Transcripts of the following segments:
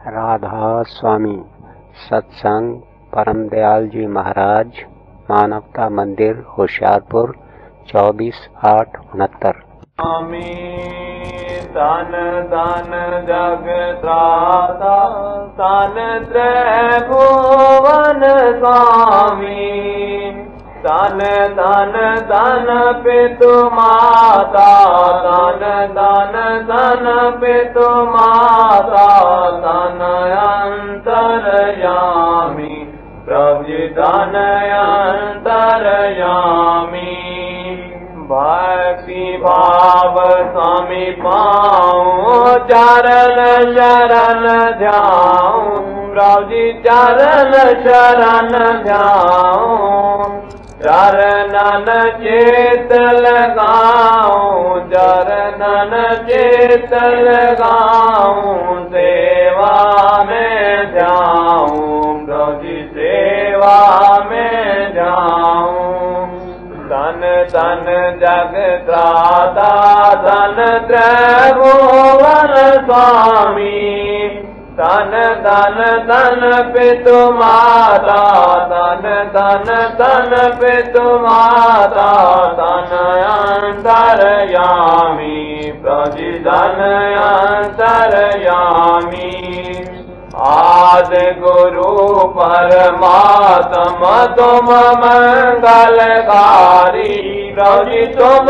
राधा स्वामी सत्संग परम दयाल जी महाराज, मानवता मंदिर, होशियारपुर, 24/8/69। तन तन जग त्राता, तन त्रिभुवन स्वामी। तन तन तन पितु माता, तन तन तन पितु माता, तन अंतरयामी प्रभु तन अंतरयामी। भक्ति भाव स्वामी पाऊं, चरण शरण ध्याऊं प्रभु चरण शरण ध्याऊं। चरणन चेत लगाऊं, चरणन चेत लगाऊं। सेवा में जाऊं प्रभु सेवा में जाऊं। तन तन जग त्राता, तन त्रिभुवन स्वामी। तन तन तन पितु माता, तन तन तन पितु माता, तन अंतरयामी प्रभु तन अंतरयामी। आदि गुरु परमात्मा तुम मंगलकारी प्रभु तुम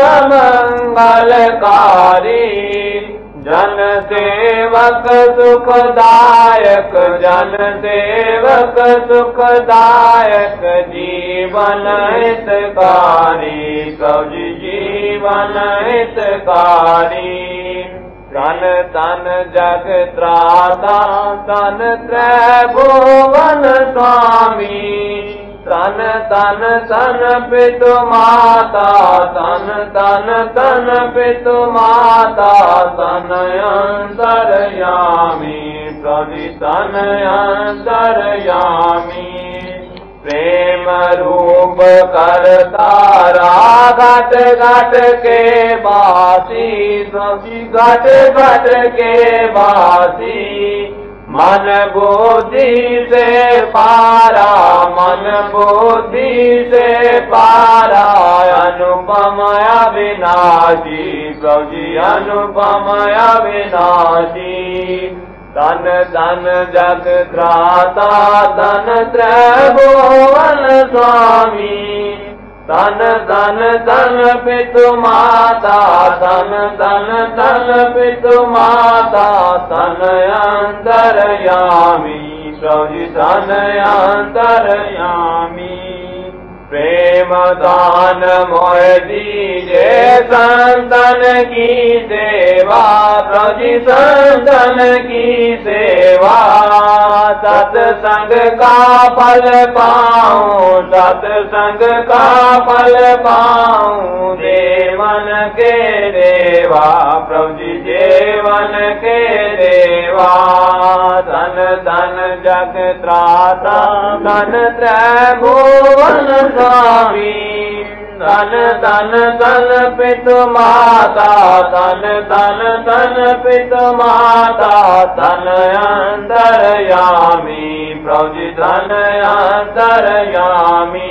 मंगलकारी। जन सेवक सुखदायक, जन सेवक सुखदायक। जीवन हितकारी प्रभु जीवन हितकारी। तन तन जग त्राता, तन त्रिभुवन स्वामी। तन तन तन पितु माता, तन तन तन पितु माता, तन अंतरयामी प्रभु तन अंतरयामी। प्रेम रूप करतारा घट घट के बासी, घट घट के बासी। मन बुद्धि से पारा, मन बुद्धि से पारा। अनुपम अविनाशी प्रभु अनुपम अविनाशी। तन तन जग त्राता, तन त्रिभुवन स्वामी। तन तन तन पितु माता, तन तन तन पितु माता, तन अंतरयामी प्रभु तन अंतरयामी। प्रेम दान मोह दीजे संतन की सेवा प्रभु संतन की सेवा। सत्संग का फल पाऊं, सत्संग का फल पाऊं। देवन के देवा प्रभु जीवन के देवा। तन तन जग त्राता, तन त्रिभुवन स्वामी। तन तन तन पितु माता, तन तन तन पितु माता, तन अंतरयामी प्रभु तन अंतरयामी।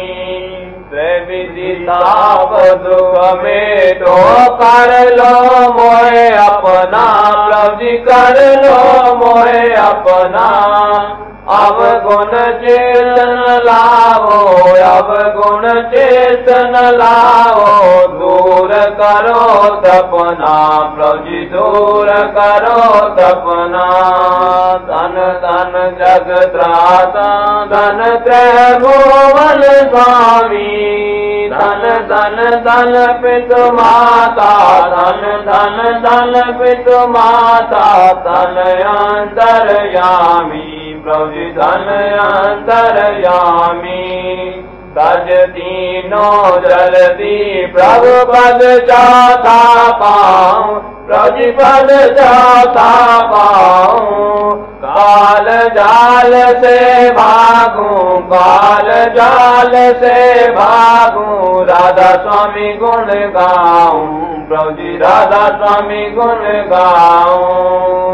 विदिताप दुख में तो कर लो मोहे अपना प्रभु कर लो मोहे अपना। अब गुण चेतन लाओ, अब गुण चेतन लाओ। दूर करो तपना प्रभु दूर करो तपना। तन तन जग त्राता, तन त्रिभुवन स्वामी। तन तन तन पितु माता, तन तन तन पितु माता, तन अंतरयामी प्रभु तन अंतरयामी। तज तीनों जलती प्रभु पद चाहता पाऊं, प्रभु पद चाहता पाऊं। काल जाल से भागूं, काल जाल से भागूं। राधा स्वामी गुण गाऊं प्रभु जी, राधा स्वामी गुण गाऊं। तन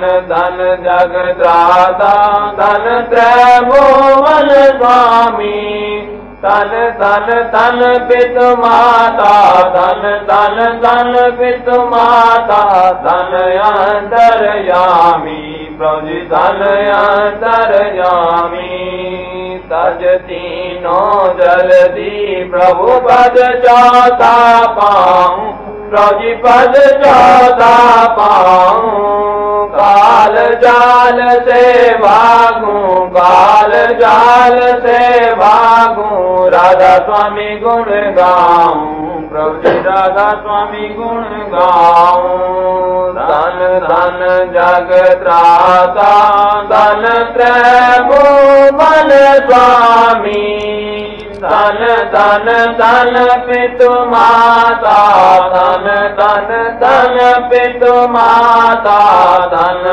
धन जग त्राता धन त्रैभुवन स्वामी धन धन धन पितु माता धन धन धन पितु माता धन अंतरयामी प्रभु धन अंतरयामी तज तीनों जल्दी प्रभु पद चौथा पाऊं प्रभु पद चौथा पाऊं काल जाल से भागूं काल जाल से भागूं राधा स्वामी गुण गाऊं प्रभु जी राधा स्वामी गुण गाऊं धन धन जग त्राता धन त्रैभुवन स्वामी धन धन धन पितु माता धन धन धन पितु माता धन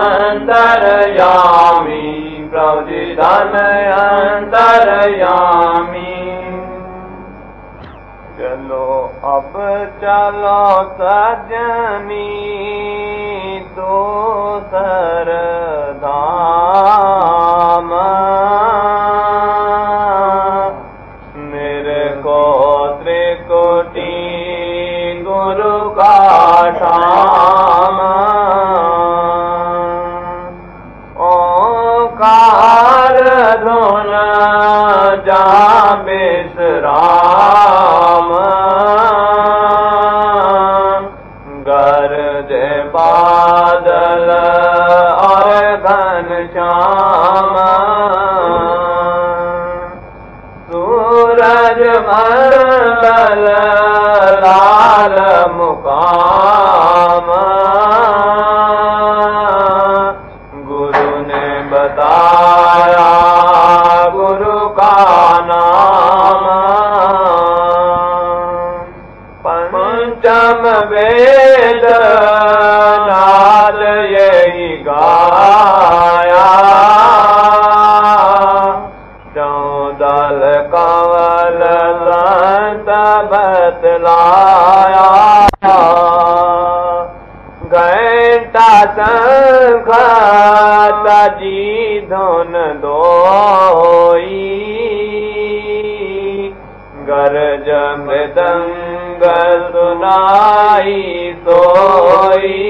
अंतरयामी प्रभु जी धन अंतरयामी चलो अब चलो सजनी दोसर धाम मेरे को त्रिकोटि गुरु का धाम ओंकार धुन जा विश्राम गरजे बादल और घनश्याम सूरज मंडल लाल मुकाम गुरु ने बताया गुरु का नाम पंचम वेद नाद यही गाया चौदल कंवल संत बतलाया घंटा शंख तजी धुन दोई गरज मृदंग सुनाई सोई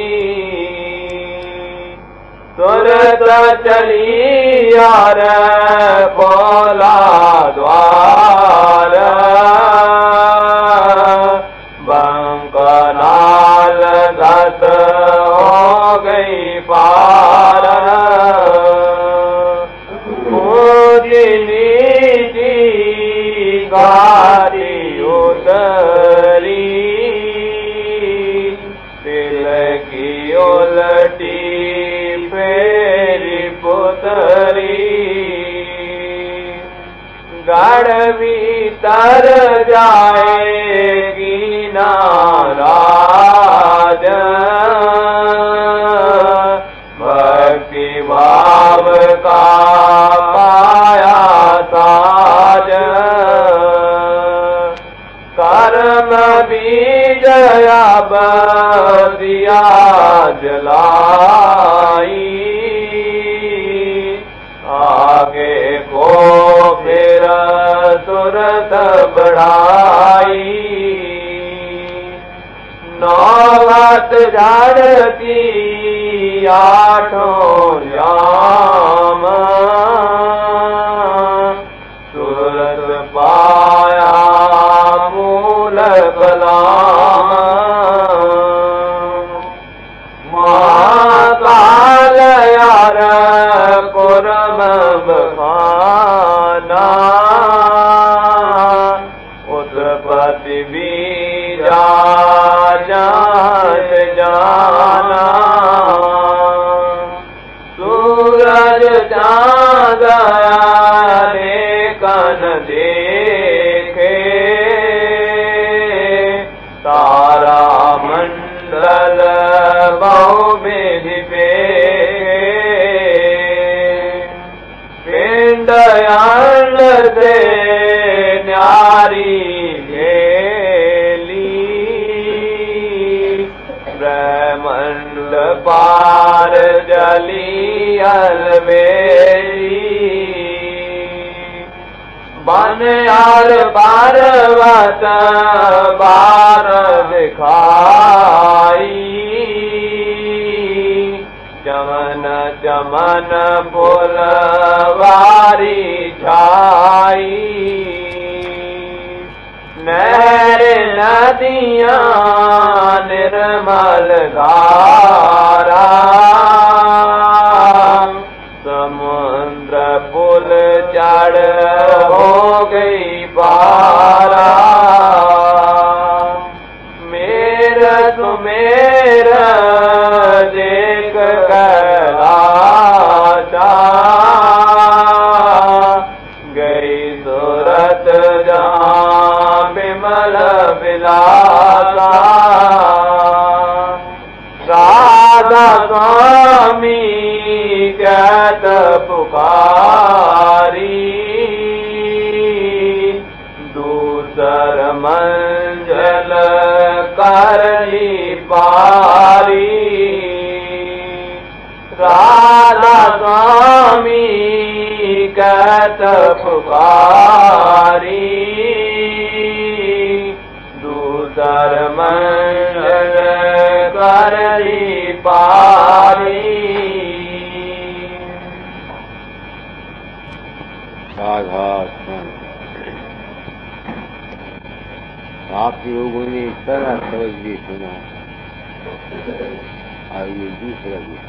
तुरत चली यार बोला द्वार बंकनाल दस हो गई पार पूजनी जी गारी उतरी दिल की उलटी फेरी पुतरी गढ़ भीतर जाएगी नाराज भक्ति भाव का पाया साज कर्म बीज अब दिया जलाई आगे को फिर सुरत बढ़ाई नौबत झाड़ती आठों जाम सुरत पाया मूल कलाम महाकाल यार कुरम बखाना उत्पत्ति बीजा जात जाना सूरज चाँद कन देखे तारा मंडल बहु विधि पे पिंड अंड से न्यारी ब्रह्मंड पार कली अलवेली बन और पर्वत बार दिखाई चमन चमन फुलवारी छाई नहर नदियां निर्मल धारा समुद्र पुल चढ़ हो गई पारा मेरा तुम्हेरा देख कैलाशा गई सूरत जहाँ विमल विलासा राधा स्वामी कहत पुकारी दूसर मंजल करली पारी राधा स्वामी कहत पुकारी दूसर मंजल करली पारी आप लोगों ने सारा शब्द भी सुना। आइए दूसरा भी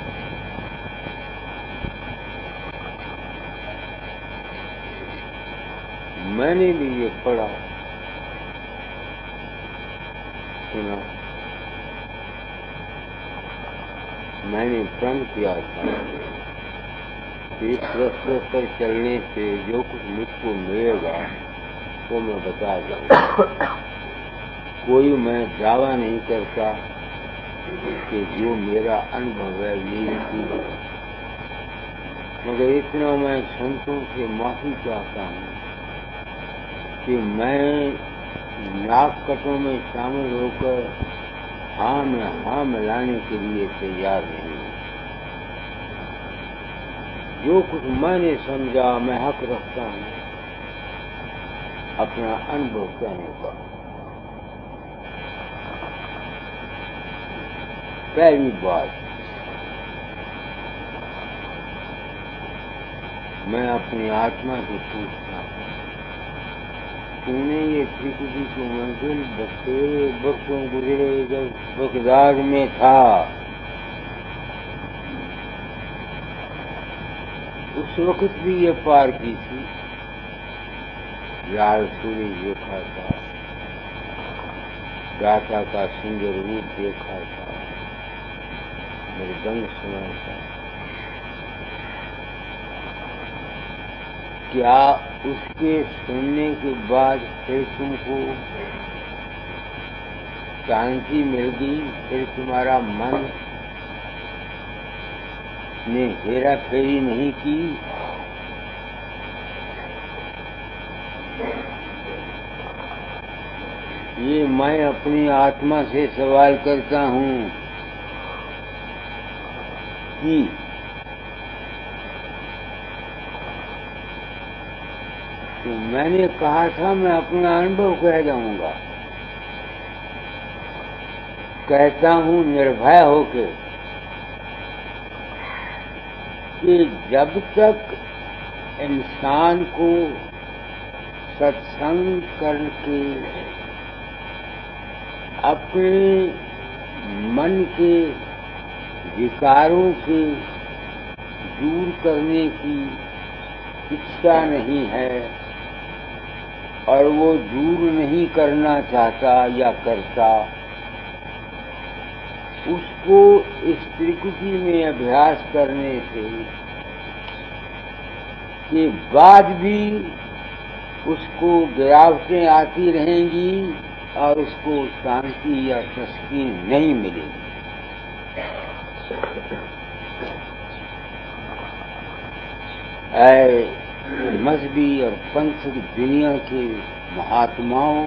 मैंने भी ये पढ़ा सुना। मैंने प्रण किया था इस रास्ते पर चलने से जो कुछ मुझको मिलेगा वो मैं बता दूंगा। कोई मैं दावा नहीं करता कि जो मेरा अनुभव है यही ठीक है, मगर इतना मैं संतों से माफी चाहता हूँ कि मैं नाक कटों में शामिल होकर हाँ में हाँ मिलाने के लिए तैयार नहीं हूँ। जो कुछ मैंने समझा मैं हक रखता हूँ अपना अनुभव कहने का। पहली बात मैं अपनी आत्मा से पूछता हूँ तूने ये त्रिकुटी की मंजिल बतेरे वक्तों गुजरे जब बगदाद में था उस वक्त भी ये पार की थी। लाल सूरज देखा था, दाता का सुंदर रूप देखा था, मृदंग सुना था। क्या उसके सुनने के बाद फिर तुमको शांति मिल गई? फिर तुम्हारा मन ने हेरा फेरी नहीं की? ये मैं अपनी आत्मा से सवाल करता हूँ कि तो मैंने कहा था मैं अपना अनुभव कह जाऊंगा। कहता हूँ निर्भय होके कि जब तक इंसान को सत्संग करके अपने मन के विकारों से दूर करने की इच्छा नहीं है और वो दूर नहीं करना चाहता या करता, उसको इस त्रिकुटी में अभ्यास करने से के बाद भी उसको गिरावटें आती रहेंगी और उसको शांति या तस्कीन नहीं मिलेगी। ऐ मजहबी और पंथिक दुनिया के महात्माओं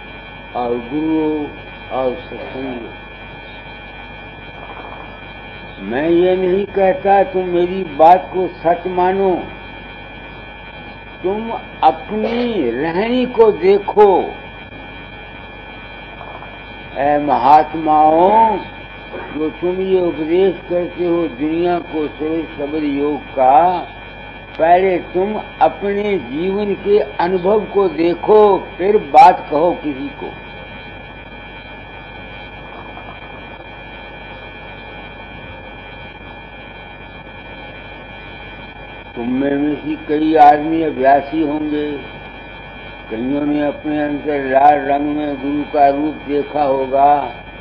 और गुरुओं और सत्संगियों, मैं ये नहीं कहता तुम मेरी बात को सच मानो, तुम अपनी रहनी को देखो। ऐ महात्माओं, जो तुम ये उपदेश करते हो दुनिया को शब्द योग का, पहले तुम अपने जीवन के अनुभव को देखो, फिर बात कहो किसी को। तुम में से कई आदमी अभ्यासी होंगे, कईयों ने अपने अंदर लाल रंग में गुरु का रूप देखा होगा।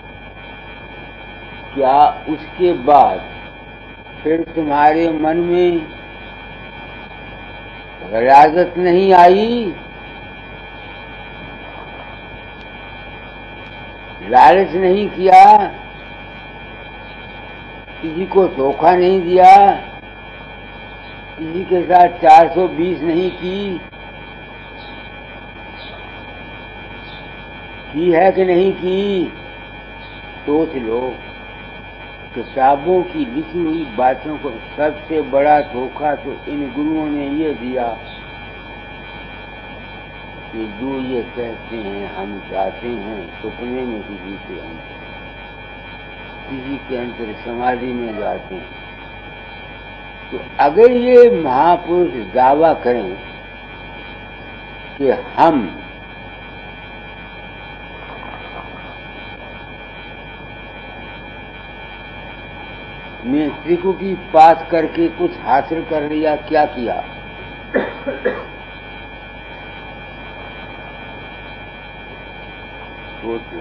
क्या उसके बाद फिर तुम्हारे मन में गलाजत नहीं आई, लालच नहीं किया, किसी को धोखा नहीं दिया, किसी के साथ 420 नहीं की है कि नहीं की? सोच लो। किताबों की लिखी हुई बातों को सबसे बड़ा धोखा तो इन गुरुओं ने ये दिया कि जो ये कहते हैं हम जाते हैं सपने में किसी के अंतर समाधि में जाते हैं। तो अगर ये महापुरुष दावा करें कि हम ने त्रिकुटी पास करके कुछ हासिल कर लिया, क्या किया? सोचो।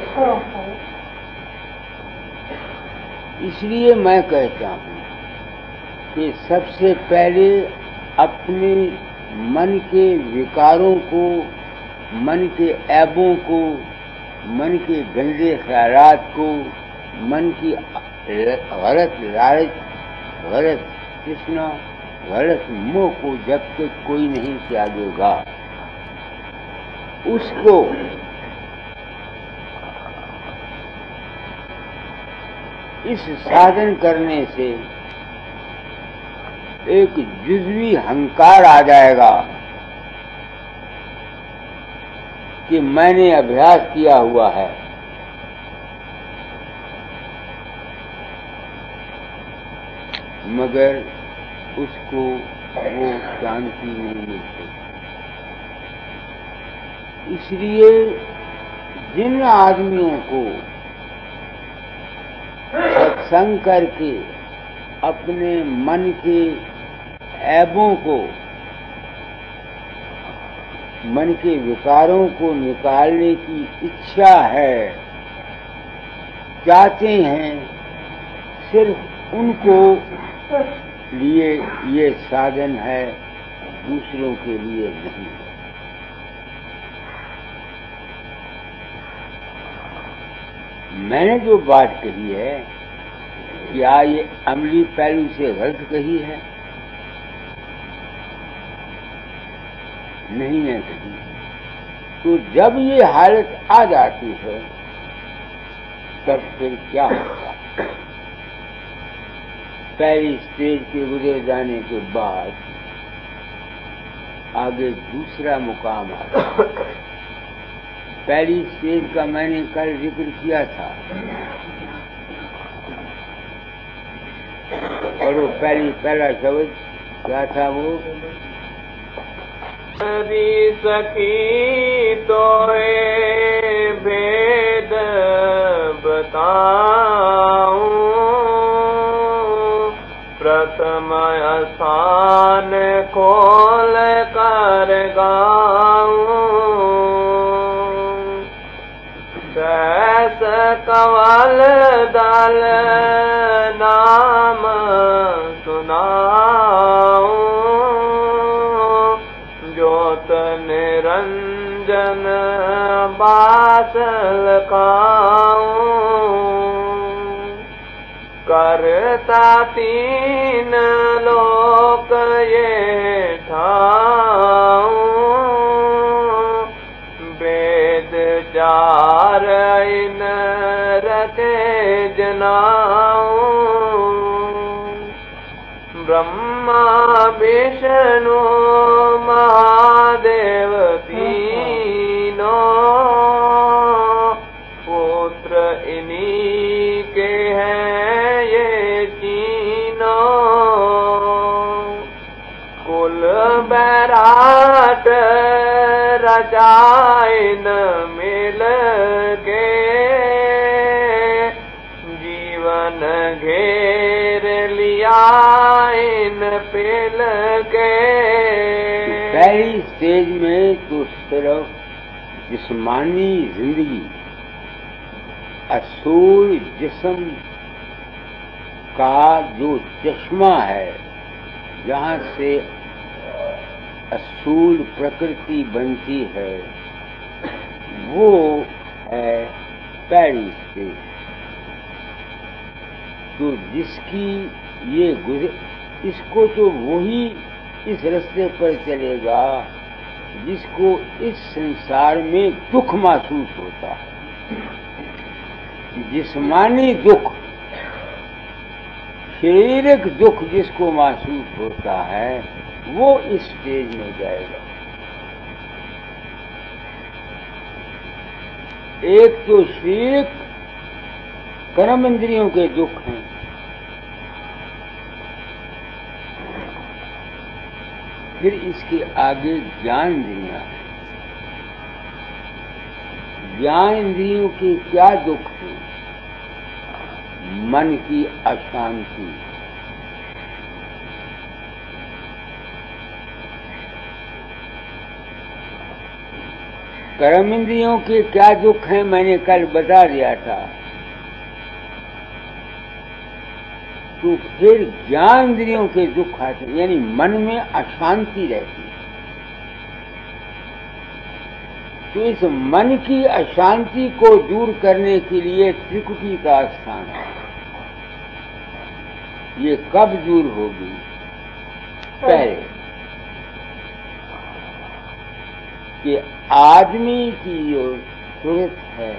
इसलिए मैं कहता हूँ कि सबसे पहले अपने मन के विकारों को, मन के ऐबों को, मन के गंदे ख्यालात को, मन की गलत लालच, गलत तृष्णा, गलत मोह को जब तक कोई नहीं त्यागेगा, उसको इस साधन करने से एक जुज़वी अहंकार आ जाएगा कि मैंने अभ्यास किया हुआ है। मगर उसको वो शांति नहीं मिलती। इसलिए जिन आदमियों को सत्संग करके अपने मन के ऐबों को, मन के विकारों को निकालने की इच्छा है, चाहते हैं, सिर्फ उनको लिए ये साधन है, दूसरों के लिए नहीं। मैंने जो बात कही है, क्या ये अमली पहलू से गलत कही है? नहीं है कही। तो जब ये हालत आ जाती है तब फिर क्या होगा? पहली स्टेज के गुजर जाने के बाद आगे दूसरा मुकाम आता है। पहली स्टेज का मैंने कल जिक्र किया था, और वो पहला शब्द क्या था? वो सकी तो भेद बताऊं, प्रथम स्थान खोल कर गाऊं, कैस कवल दल नाम सुनाऊं, ज्योत निरंजन बासल काऊं, करता तीन लोक ये ठाऊं, वेद चार इन रते जनाऊं, ब्रह्मा विष्णु महादेव तीनों पुत्र इन्हीं के हैं ये तीनों। कुल बैराट रचाए न मिल के, जीवन घेर लिया इन पिल के। पहली स्टेज में तो सिर्फ जिस्मानी जिंदगी, असूल जिस्म का जो चश्मा है, जहाँ से असूल प्रकृति बनती है, वो है पहली स्टेज। तो जिसकी ये इसको तो वही इस रास्ते पर चलेगा जिसको इस संसार में दुख महसूस होता है। जिस्मानी दुख, शारीरिक दुख जिसको महसूस होता है, वो इस स्टेज में जाएगा। एक तो शारीरिक कर्म इंद्रियों के दुख हैं, फिर इसके आगे ज्ञान इंद्रियां हैं। ज्ञान इंद्रियों के क्या दुख हैं? मन की अशांति, कर्म इंद्रियों के क्या दुख हैं मैंने कल बता दिया था। तो फिर ज्ञान इंद्रियों के दुख आते हैं, यानी मन में अशांति रहती है। तो इस मन की अशांति को दूर करने के लिए त्रिकुटी का स्थान है। ये कब दूर होगी? पहले कि आदमी की जो सूरत है,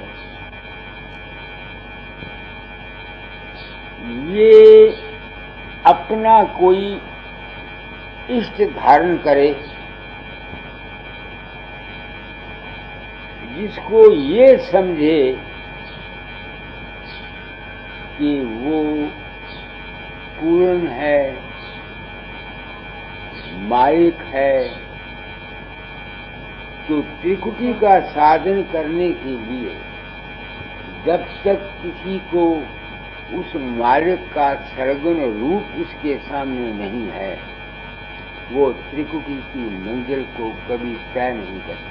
ये अपना कोई इष्ट धारण करे जिसको ये समझे कि वो पूर्ण है, मालिक है। तो त्रिकुटी का साधन करने के लिए जब तक किसी को उस मालिक का सर्वगुण रूप उसके सामने नहीं है, वो त्रिकुटी की मंजिल को कभी तय नहीं कर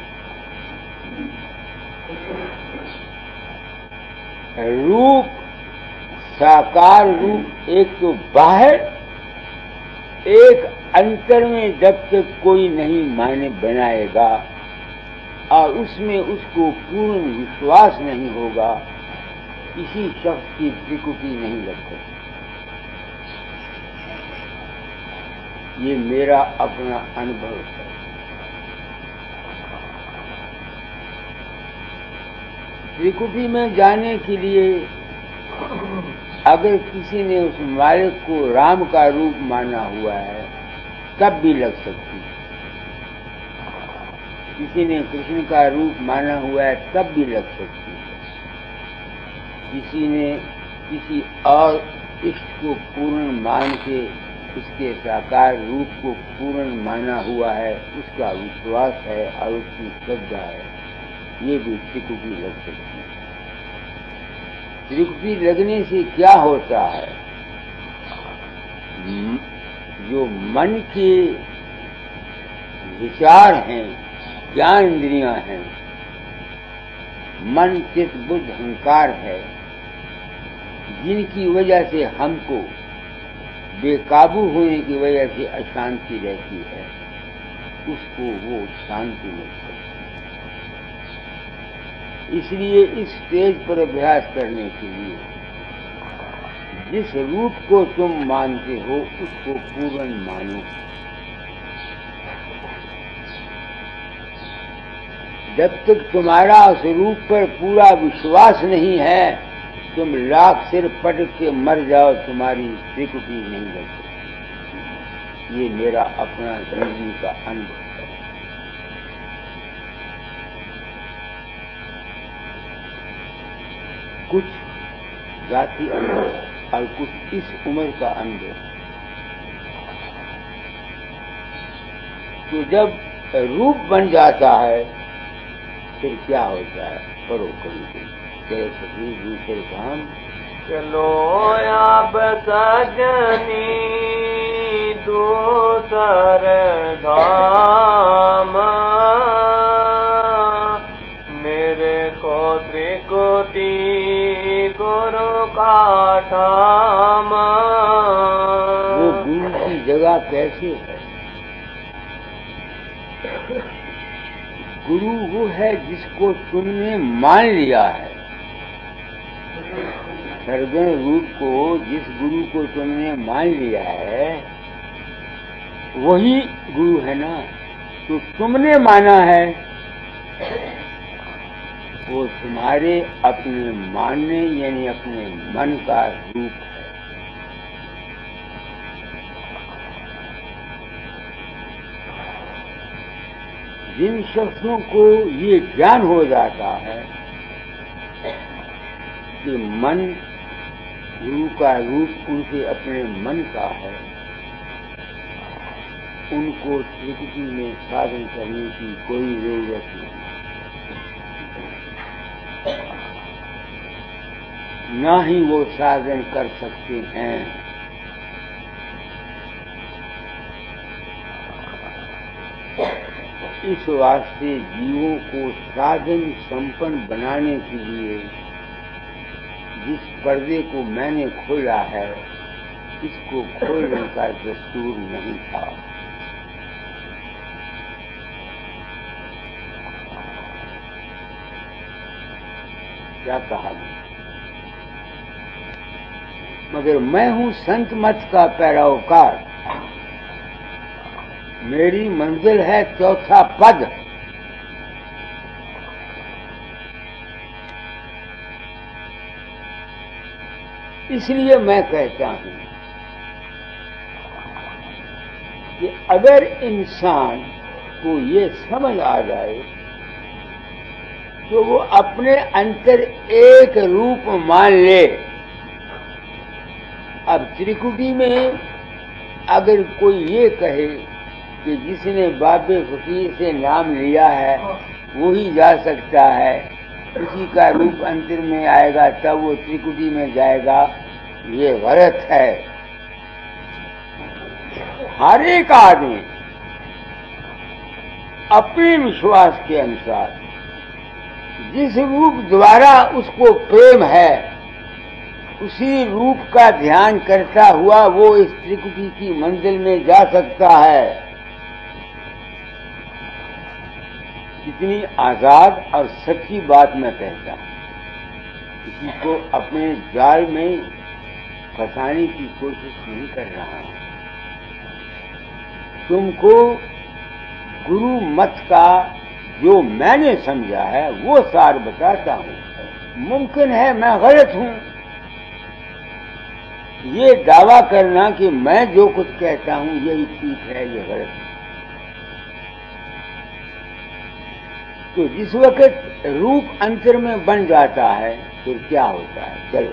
सकता। रूप, साकार रूप एक तो बाहर, एक अंतर में जब तक कोई नहीं माने बनाएगा और उसमें उसको पूर्ण विश्वास नहीं होगा, किसी शख्स की त्रिकुटी नहीं लग सकती। ये मेरा अपना अनुभव है। त्रिकुटी में जाने के लिए अगर किसी ने उस मालिक को राम का रूप माना हुआ है तब भी लग सकती है, किसी ने कृष्ण का रूप माना हुआ है तब भी लग सकती है, किसी ने किसी और इष्ट को पूर्ण मान के उसके साकार रूप को पूर्ण माना हुआ है, उसका विश्वास है और उसकी श्रद्धा है, ये भी त्रिकुटी लग सकती है। त्रिकुटी लगने से क्या होता है? जो मन के विचार हैं, ज्ञान इंद्रियां हैं, मन, चित्त, बुद्धि, अहंकार है, जिनकी वजह से हमको बेकाबू होने की वजह से अशांति रहती है, उसको वो शांति मिल सकती है। इसलिए इस स्टेज पर अभ्यास करने के लिए जिस रूप को तुम मानते हो उसको पूर्ण मानो। जब तक तुम्हारा उस रूप पर पूरा विश्वास नहीं है, तुम लाख सिर पटक के मर जाओ, तुम्हारी त्रिकुटी नहीं लग सकती। ये मेरा अपना जिंदगी का अनुभव है। कुछ जाति अनुभव और कुछ इस उम्र का अनुभव। तो जब रूप बन जाता है फिर क्या होता है? पढ़ो कभी चलो सभी दूसरे धाम। चलो आप सजनी दूसर धाम, मेरे को त्रिकुटी गुरु का ठाम। वो गुरु की जगह कैसे है? गुरु वो है जिसको तुमने मान लिया है। सर्गण रूप को, जिस गुरु को तुमने मान लिया है वही गुरु है ना। तो तुमने माना है, वो तुम्हारे अपने मानने यानी अपने मन का रूप है। जिन शख्सों को ये ज्ञान हो जाता है कि मन गुरु का रूप उनके अपने मन का है, उनको त्रिकुटी में साधन करने की कोई जरूरत नहीं, ना ही वो साधन कर सकते हैं। इस वास्ते जीवों को साधन संपन्न बनाने के लिए जिस पर्दे को मैंने खोला है, इसको खोलने का दस्तूर नहीं था। क्या कहा? मगर मैं हूं संत मत का पैरोकार। मेरी मंजिल है चौथा पद। इसलिए मैं कहता हूं कि अगर इंसान को ये समझ आ जाए तो वो अपने अंतर एक रूप मान ले। अब त्रिकुटी में अगर कोई ये कहे कि जिसने बाबे फकीर से नाम लिया है वो ही जा सकता है, उसी का रूप अंतर में आएगा तब वो त्रिकुटी में जाएगा, ये गलत है। हर एक आदमी अपने विश्वास के अनुसार जिस रूप द्वारा उसको प्रेम है उसी रूप का ध्यान करता हुआ वो इस त्रिकुटी की मंजिल में जा सकता है। कितनी आजाद और सच्ची बात मैं कहता हूं। किसी को अपने जाल में फंसाने की कोशिश नहीं कर रहा हूं। तुमको गुरु मत का जो मैंने समझा है वो सार बताता हूं। मुमकिन है मैं गलत हूं। ये दावा करना कि मैं जो कुछ कहता हूं यही ठीक है, ये गलत है। तो जिस वक्त रूप अंतर में बन जाता है फिर क्या होता है? चलो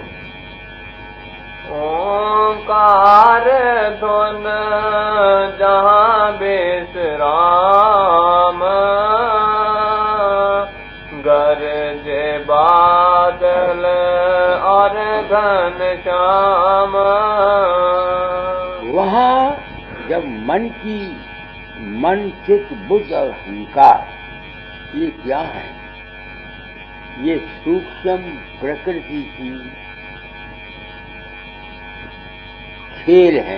ओंकार धुन जहां बेसराम, गरजे बादल और घनश्याम। वहां जब मन चित्त बुद्ध और अहंकार ये क्या है? ये सूक्ष्म प्रकृति की खेल हैं।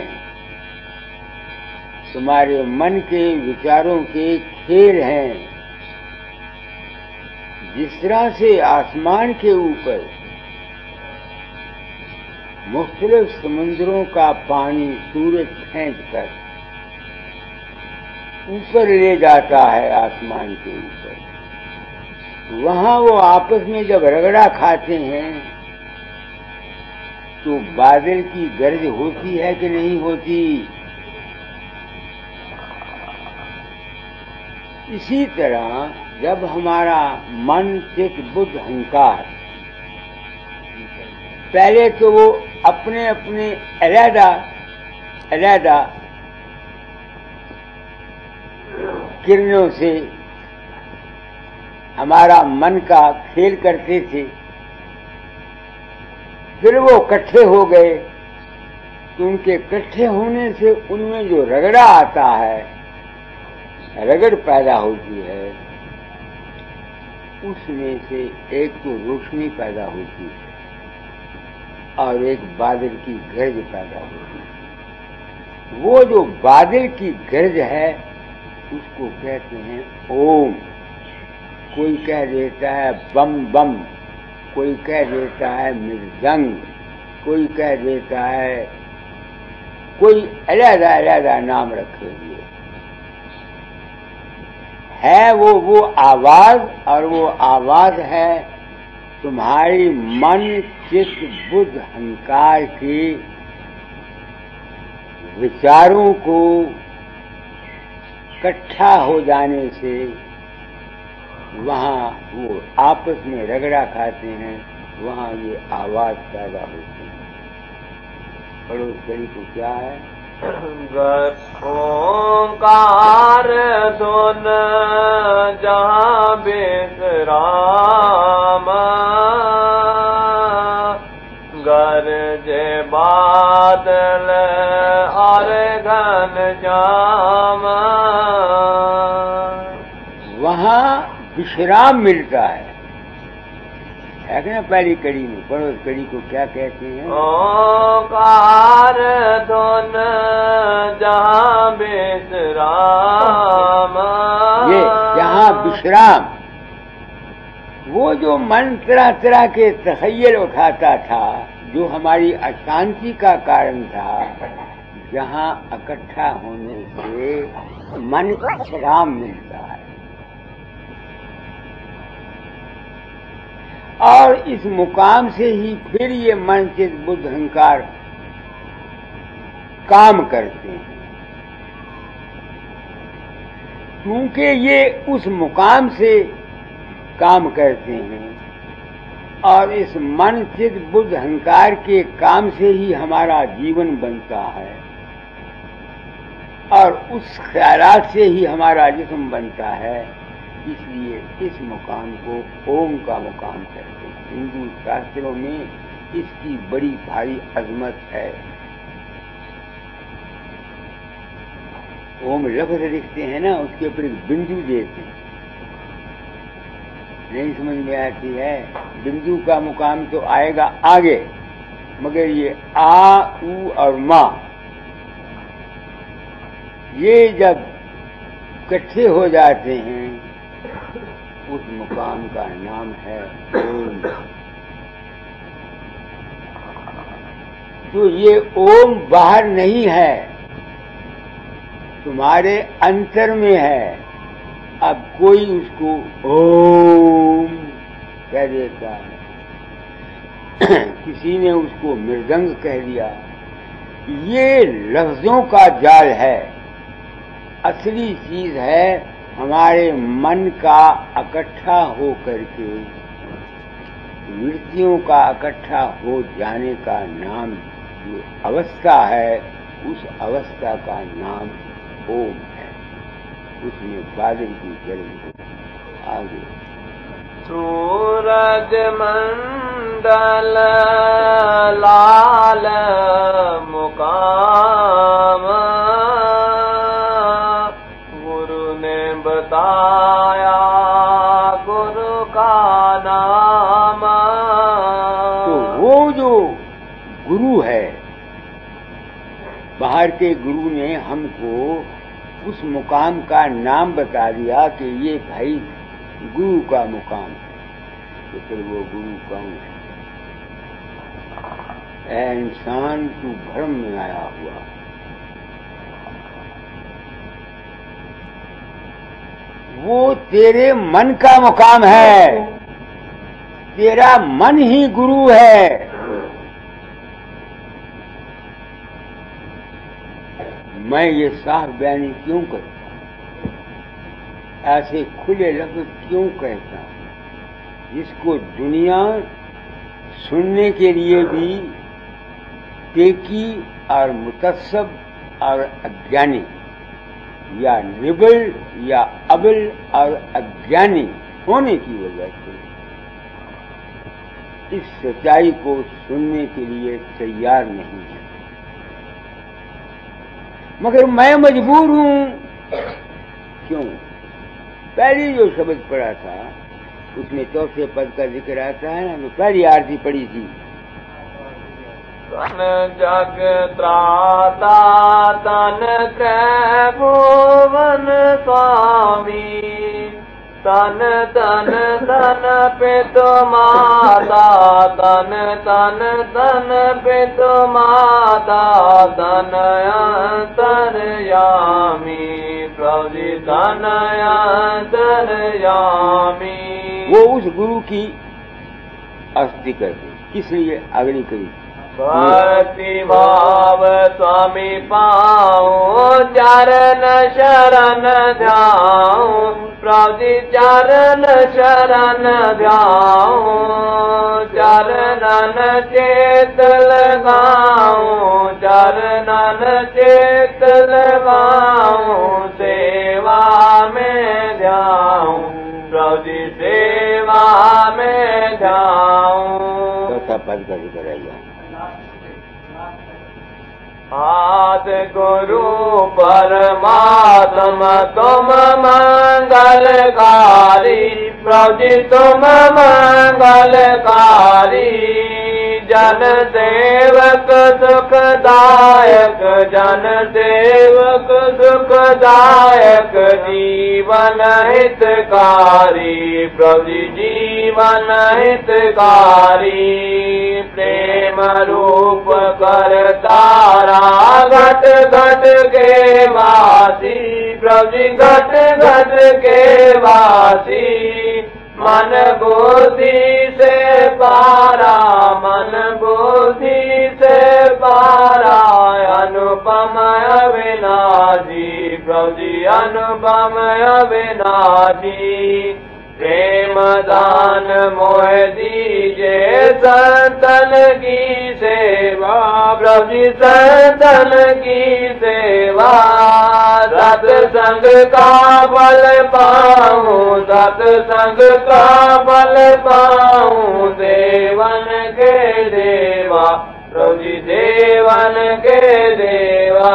तुम्हारे मन के विचारों के खेल हैं। जिस तरह से आसमान के ऊपर मुख्तलिफ समुद्रों का पानी सूरज खींचकर ऊपर ले जाता है आसमान के ऊपर, वहां वो आपस में जब रगड़ा खाते हैं तो बादल की गर्ज होती है कि नहीं होती? इसी तरह जब हमारा मन, चित्त, बुद्ध, अहंकार, पहले तो वो अपने अपने अलग किरणों से हमारा मन का खेल करते थे, फिर वो इकट्ठे हो गए, तो उनके इकट्ठे होने से उनमें जो रगड़ा आता है, रगड़ पैदा होती है, उसमें से एक तो रोशनी पैदा होती है और एक बादल की गरज पैदा होती है। वो जो बादल की गरज है उसको कहते हैं ओम। कोई कह देता है बम बम, कोई कह देता है मृदंग, कोई कह देता कोई अलग नाम रखे हुए है। वो आवाज, और वो आवाज है तुम्हारी मन, चित्त, बुद्ध, अहंकार के विचारों को इकट्ठा हो जाने से वहाँ वो आपस में रगड़ा खाते हैं, वहाँ ये आवाज पैदा होती है। पड़ोस गली को क्या है? ओंकार सुन जहाँ विश्राम, गरजे बादल और घनश्याम। वहाँ विश्राम मिलता है ना। पहली कड़ी में पड़ोस कड़ी को क्या कहते हैं? ओंकार धुन जहाँ विश्राम। ये जहाँ विश्राम, वो जो मन तरह तरह के तखय्युल उठाता था, जो हमारी अशांति का कारण था, जहाँ इकट्ठा होने से मन को विश्राम मिलता है। और इस मुकाम से ही फिर ये मन, चित्त, बुद्ध, अहंकार काम करते हैं, क्योंकि ये उस मुकाम से काम करते हैं। और इस मन, चित्त, बुद्ध, अहंकार के काम से ही हमारा जीवन बनता है, और उस ख्यालात से ही हमारा जिस्म बनता है। इसलिए इस मुकाम को ओम का मुकाम कहते हैं। हिंदू शास्त्रों में इसकी बड़ी भारी अजमत है। ओम लफ्ज़ लिखते हैं ना, उसके ऊपर एक बिंदु देते हैं, नहीं समझ में आती है। बिंदु का मुकाम तो आएगा आगे, मगर ये आ, ऊ और माँ, ये जब इकट्ठे हो जाते हैं, उस मुकाम का नाम है ओम। तो ये ओम बाहर नहीं है, तुम्हारे अंतर में है। अब कोई उसको ओम कह देता है, किसी ने उसको मृदंग कह दिया। ये लफ्जों का जाल है। असली चीज है हमारे मन का इकट्ठा हो करके, वृत्तियों का इकट्ठा हो जाने का नाम जो अवस्था है, उस अवस्था का नाम ओम है। उसमें बादल की गरज आगे सूरज मंडल लाल मुकाम, बताया गुरु का नाम। तो वो जो गुरु है, बाहर के गुरु ने हमको उस मुकाम का नाम बता दिया कि ये भाई गुरु का मुकाम है। तो फिर वो गुरु कौन है? ऐ इंसान, तू भ्रम में आया हुआ। वो तेरे मन का मुकाम है, तेरा मन ही गुरु है। मैं ये साफ बयानी क्यों करता? ऐसे खुले लफ्ज क्यों कहता हूं? जिसको दुनिया सुनने के लिए भी टेकी और मुतस्सब और अज्ञानी या निबल या अबल और अज्ञानी होने की वजह से इस सच्चाई को सुनने के लिए तैयार नहीं है। मगर मैं मजबूर हूं। क्यों? पहली जो शब्द पढ़ा था उसमें चौथे पद का जिक्र आता है ना, तो पहली आरती पढ़ी थी। तन जग त्राता तन त्रिभुवन स्वामी, तन तन तन पितु माता, तन तन तन पितु माता, तन अंतर्यामी प्रभु जी, तन अंतर्यामी। वो उस गुरु की स्तुति करते। किस लिए? अग्नि करी भक्ति भाव स्वामी पाऊं, चरण शरण ध्याऊं प्रभु जी, चरण शरण ध्याऊं, चरणन चेत लगाऊं, चरणन चेत लगाऊं, सेवा में ध्याऊं प्रभु जी, सेवा में ध्याऊं। चौथा पद का जिक्र है। आदि गुरु परमात्मा तुम मंगलकारी प्रभु जी, तुम मंगलकारी, जन सेवक सुखदायक, जन सेवक सुखदायक, जीवन हितकारी प्रभु जी, जीवन हितकारी, प्रेम रूप कर तारा घट घट के वासी प्रभु जी, घट घट के वासी, मन बुद्धि से पारा, मन बुद्धि से पारा, अनुपम अविनाशी प्रभु जी, अनुपम अविनाशी, प्रेम दान मोह दीजे संतन की सेवा प्रभु जी, संतन की सेवा, सत्संग का बल पाऊं, सत्संग का बल पाऊं, देवन के देवा प्रभु जी, देवन के देवा,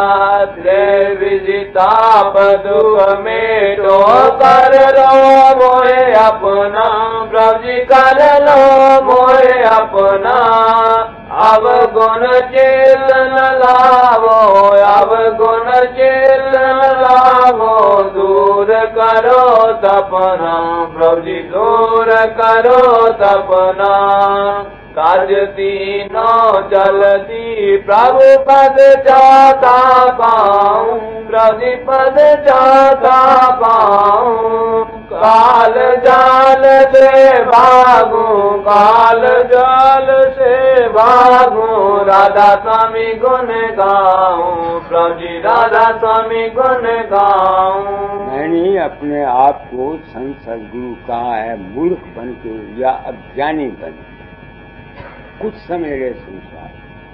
विजिता दुख में तो कर लो मोहे अपना प्रभु जी, कर लो मोहे अपना, अब गुण चेतन लावो, अब गुण चेतन लावो, दूर करो तपना प्रभु जी, दूर करो तपना, काज तीनों जल्दी प्रभु पद चाहता पाऊं, प्रभु पद चाहता पाऊं, काल जाल से भागूं, काल जाल से भागूं, राधा स्वामी गुण गाऊं प्रभु जी, राधा स्वामी गुण गाऊं। मैंने अपने आप को संत सदगुरु कहा है मूर्ख बन के या अज्ञानी बन के। कुछ समय रहे संसार,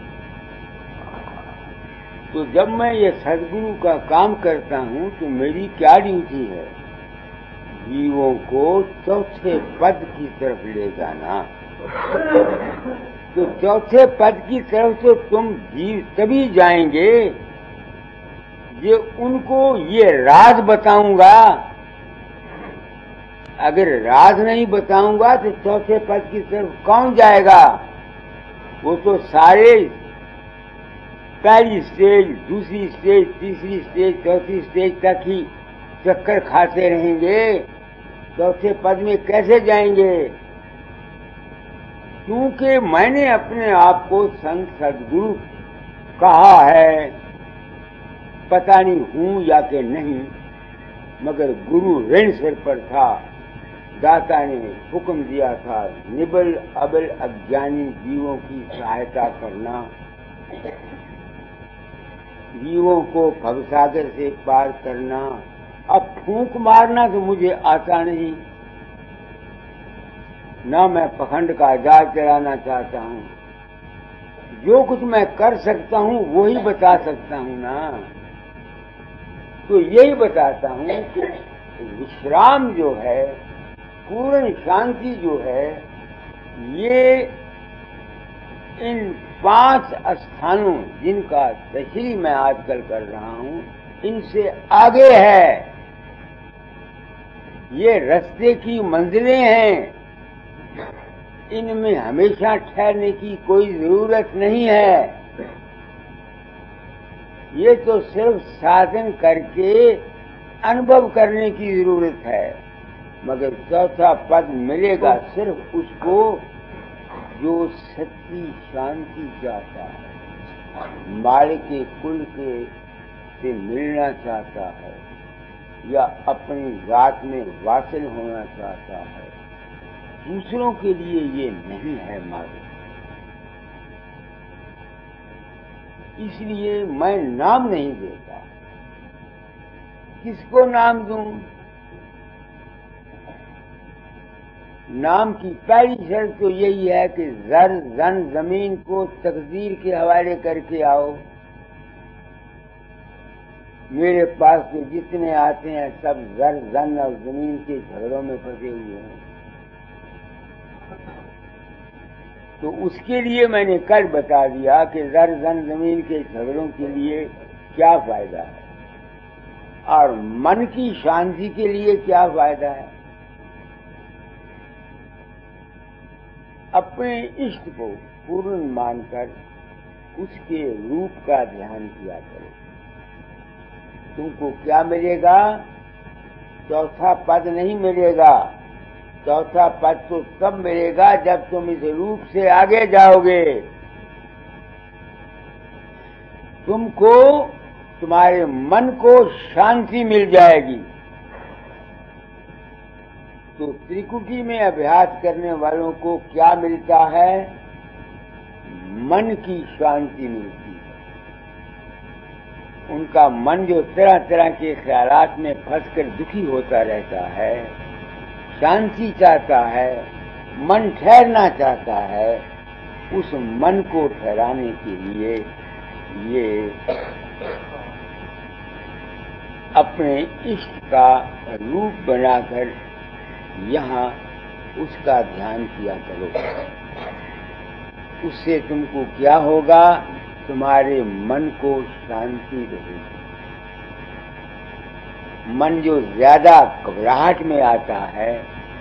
तो जब मैं ये सदगुरु का काम करता हूँ तो मेरी क्या ड्यूटी है? जीवों को चौथे पद की तरफ ले जाना। तो चौथे पद की तरफ तो तुम जीव तभी जाएंगे ये उनको ये राज बताऊंगा। अगर राज नहीं बताऊंगा तो चौथे पद की तरफ कौन जाएगा? वो तो सारे पहली स्टेज, दूसरी स्टेज, तीसरी स्टेज, चौथी स्टेज तक ही चक्कर खाते रहेंगे। चौथे पद में कैसे जाएंगे? क्योंकि मैंने अपने आप को संत सदगुरु कहा है, पता नहीं हूं या कि नहीं, मगर गुरु ऋण सिर पर था। दाता ने हुक्म दिया था निबल अबल अज्ञानी जीवों की सहायता करना, जीवों को भवसागर से पार करना, अब फूंक मारना तो मुझे आता नहीं, ना मैं पखंड का जाल चलाना चाहता हूँ। जो कुछ मैं कर सकता हूँ वो ही बता सकता हूँ ना। तो यही बताता हूँ कि विश्राम जो है, पूर्ण शांति जो है, ये इन 5 स्थानों जिनका तशरीह मैं आजकल कर रहा हूँ, इनसे आगे है। ये रास्ते की मंजिलें हैं, इनमें हमेशा ठहरने की कोई जरूरत नहीं है। ये तो सिर्फ साधन करके अनुभव करने की जरूरत है। मगर चौथा पद मिलेगा सिर्फ उसको जो सच्ची शांति चाहता है, मालिक के कुल के से मिलना चाहता है, या अपनी जात में वासिल होना चाहता है। दूसरों के लिए ये नहीं है मालिक। इसलिए मैं नाम नहीं देता। किसको नाम दूं? नाम की पहली शर्त तो यही है कि जर जन जमीन को तकदीर के हवाले करके आओ। मेरे पास तो जितने आते हैं सब जर जन और जमीन के झगड़ों में फंसे हुए हैं। तो उसके लिए मैंने कल बता दिया कि जर जन जमीन के झगड़ों के लिए क्या फायदा है और मन की शांति के लिए क्या फायदा है। अपने इष्ट को पूर्ण मानकर उसके रूप का ध्यान किया करो। तुमको क्या मिलेगा? चौथा पद नहीं मिलेगा। चौथा पद तो तब मिलेगा जब तुम इस रूप से आगे जाओगे। तुमको, तुम्हारे मन को शांति मिल जाएगी। तो त्रिकुटी में अभ्यास करने वालों को क्या मिलता है? मन की शांति मिलती है। उनका मन जो तरह तरह के ख्यालात में फंसकर दुखी होता रहता है, शांति चाहता है, मन ठहरना चाहता है, उस मन को ठहराने के लिए ये अपने इष्ट का रूप बनाकर यहाँ उसका ध्यान किया करो। उससे तुमको क्या होगा? तुम्हारे मन को शांति रहेगी। मन जो ज्यादा घबराहट में आता है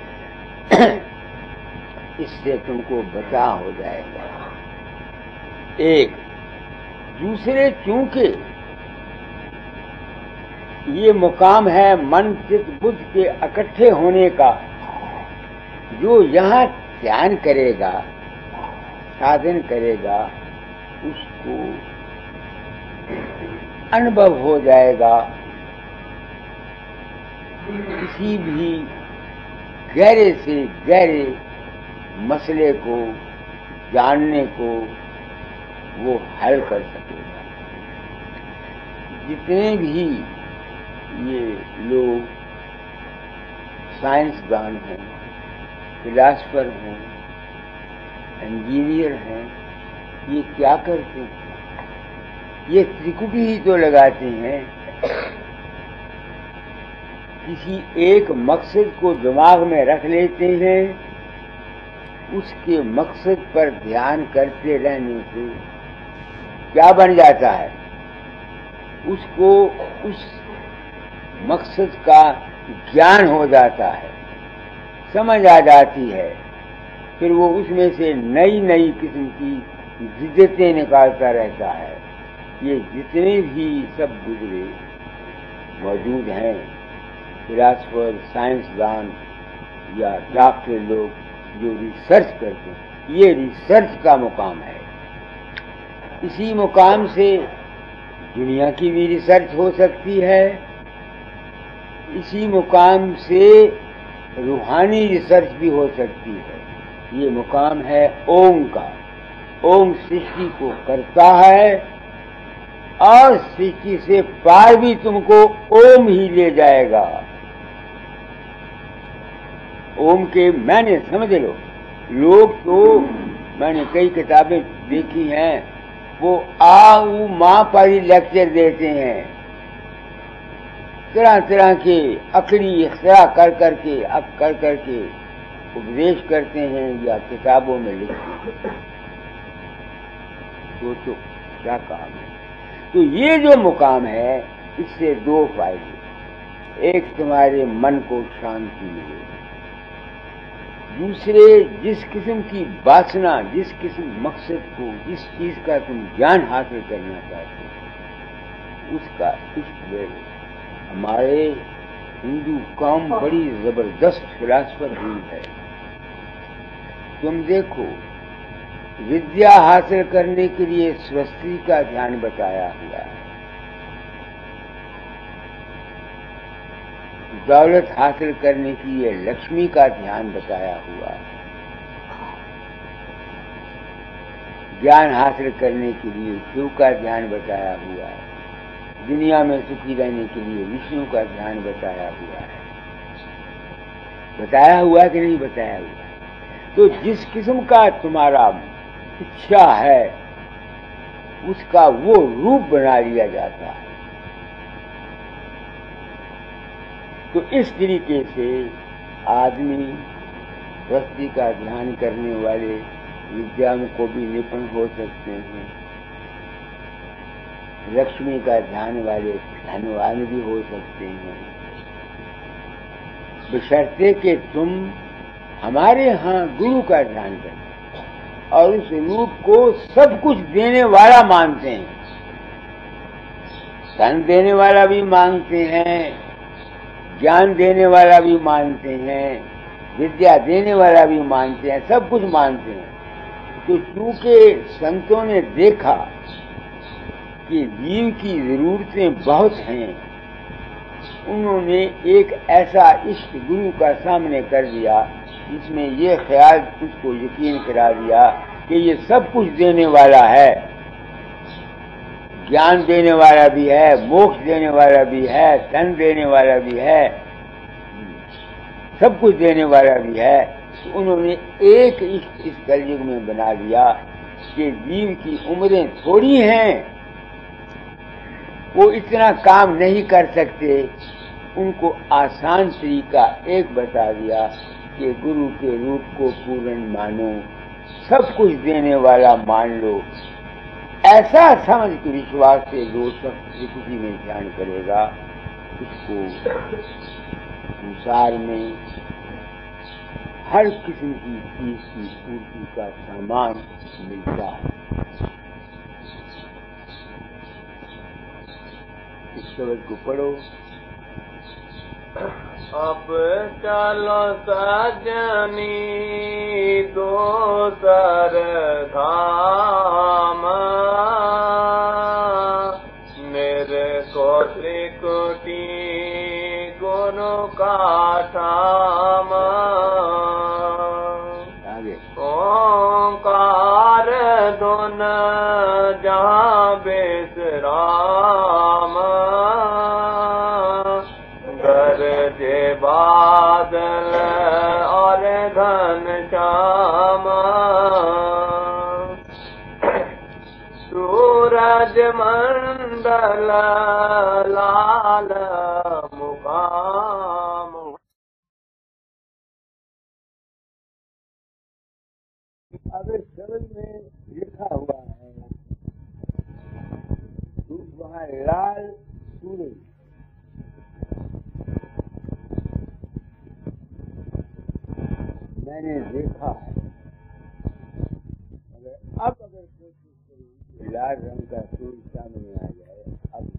इससे तुमको बचाव हो जाएगा। एक दूसरे, चूंकि ये मुकाम है मन चित्त बुद्ध के इकट्ठे होने का, जो यहाँ ध्यान करेगा, साधन करेगा, उसको अनुभव हो जाएगा किसी भी गहरे से गहरे मसले को जानने को वो हल कर सकेगा। जितने भी ये लोग साइंसदान हैं, फिलासफर हैं, इंजीनियर हैं, ये क्या करते हैं? ये त्रिकुटी ही तो लगाते हैं। किसी एक मकसद को दिमाग में रख लेते हैं, उसके मकसद पर ध्यान करते रहने से क्या बन जाता है? उसको उस मकसद का ज्ञान हो जाता है, समझ आ जाती है। फिर वो उसमें से नई नई किस्म की जिद्दतें निकालता रहता है। ये जितने भी सब गुजरे मौजूद हैं, फिलासफर, साइंसदान या डॉक्टर लोग जो रिसर्च करते हैं, ये रिसर्च का मुकाम है। इसी मुकाम से दुनिया की भी रिसर्च हो सकती है। इसी मुकाम से रूहानी रिसर्च भी हो सकती है। ये मुकाम है ओम का। ओम सृष्टि को करता है और सृष्टि से पार भी तुमको ओम ही ले जाएगा। ओम के मैंने समझ लो, लोग तो मैंने कई किताबें देखी हैं, वो आ ऊ माँ पर ही लेक्चर देते हैं, तरह तरह के अकड़ी इख्तिरा कर करके उपदेश करते हैं या किताबों में लिखते हैं। सोचो क्या काम है। तो ये जो मुकाम है, इससे दो फायदे, एक तुम्हारे मन को शांति मिले, दूसरे जिस किस्म की वासना, जिस किस्म मकसद को, जिस चीज का तुम ज्ञान हासिल करना चाहते हो, उसका इश्क। हमारे हिंदू कौम बड़ी जबरदस्त फिलासफर हुई है। तुम देखो, विद्या हासिल करने के लिए स्वस्ति का ध्यान बताया हुआ है, दौलत हासिल करने के लिए लक्ष्मी का ध्यान बताया हुआ है, ज्ञान हासिल करने के लिए शिव का ध्यान बताया हुआ है, दुनिया में सुखी रहने के लिए विष्णु का ध्यान बताया हुआ है। बताया हुआ कि नहीं बताया हुआ? तो जिस किस्म का तुम्हारा इच्छा है, उसका वो रूप बना लिया जाता है। तो इस तरीके से आदमी स्वस्ति का ध्यान करने वाले विद्या को भी निपुण हो सकते हैं, लक्ष्मी का ध्यान वाले धनवान भी हो सकते हैं, बशर्ते कि तुम हमारे यहाँ गुरु का ध्यान करें और उस रूप को सब कुछ देने वाला मानते हैं। धन देने वाला भी मानते हैं, ज्ञान देने वाला भी मानते हैं, विद्या देने वाला भी मानते हैं, सब कुछ मानते हैं। तो चूंकि संतों ने देखा कि जीव की जरूरतें बहुत हैं, उन्होंने एक ऐसा इष्ट गुरु का सामने कर दिया जिसमें ये ख्याल उसको यकीन करा दिया कि ये सब कुछ देने वाला है, ज्ञान देने वाला भी है, मोक्ष देने वाला भी है, धन देने वाला भी है, सब कुछ देने वाला भी है। तो उन्होंने एक इस कलयुग में बना दिया कि जीव की उम्रें थोड़ी हैं, वो इतना काम नहीं कर सकते, उनको आसान तरीका एक बता दिया कि गुरु के रूप को पूर्ण मानो, सब कुछ देने वाला मान लो। ऐसा समझ के विश्वास से जो प्रकृति में ध्यान करेगा, उसको संसार में हर किस्म की चीज की पूर्ति का सामान मिलता है। इस शब्द को पढ़ो। अब चलो सजनी दोसर धाम, मेरे को त्रिकुटी गुरु का ठाम, ओंकार धुन जहाँ विश्राम, गरजे बादल और घन श्याम, सूरज मंडल लाल मुकाम। अब इस शब्द में लिखा हुआ है, वहाँ लाल सूरज, मैंने देखा है। अब अगर कोशिश करूं लाल रंग का सूरज सामने आ जाए,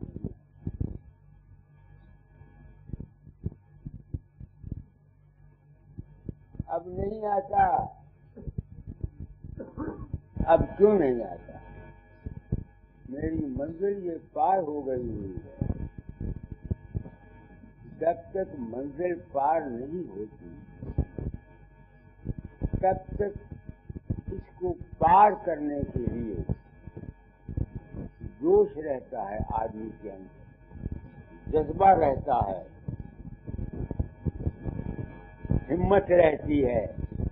अब नहीं आता। अब क्यों नहीं आता? मेरी मंजिल ये पार हो गई हुई है। जब तक मंजिल पार नहीं होती, तब तक इसको पार करने के लिए जोश रहता है आदमी के अंदर, जज्बा रहता है, हिम्मत रहती है,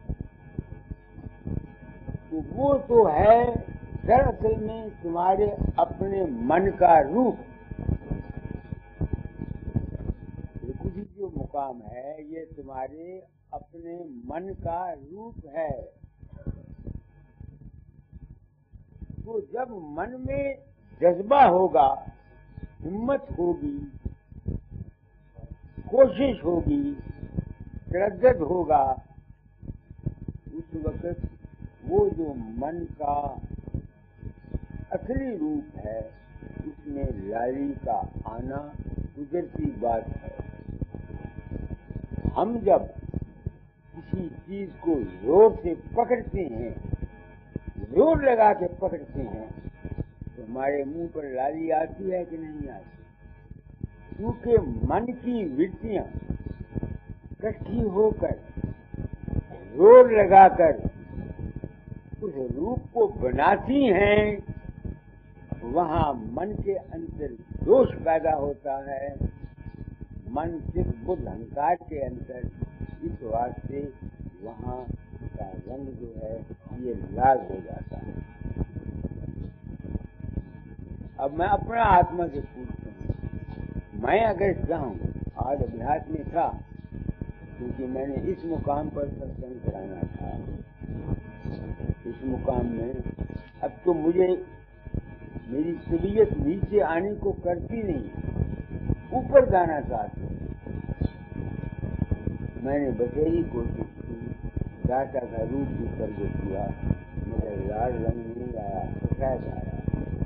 तो वो तो है दरअसल में तुम्हारे अपने मन का रूप। त्रिकुटी जो मुकाम है ये तुम्हारे अपने मन का रूप है। तो जब मन में जज्बा होगा, हिम्मत होगी, कोशिश होगी, तरद्दुद होगा, उस वक्त वो जो मन का असली रूप है उसमें लाली का आना गुजरती बात है। हम जब किसी चीज को जोर से पकड़ते हैं, जोर लगा के पकड़ते हैं, तो हमारे मुंह पर लाली आती है कि नहीं आती? क्योंकि मन की वृत्तियां इकट्ठी होकर जोर लगाकर उस रूप को बनाती हैं, वहां मन के अंदर दोष पैदा होता है। मन चित्त बुद्ध अहंकार के अंदर, इस वास्ते वहां का रंग जो है ये लाल हो जाता है। अब मैं अपना आत्मा से पूछता हूँ, मैं अगर चाहूं, आज अभ्यास में था क्योंकि मैंने इस मुकाम पर सत्संग कराना था, इस मुकाम में अब तो मुझे मेरी तबीयत नीचे आने को करती नहीं, ऊपर जाना चाहती। मैंने बतेरी कोशिश की, दाता का रूप भी सर्व किया, मगर लाल रंग नहीं आया, सफेद आया।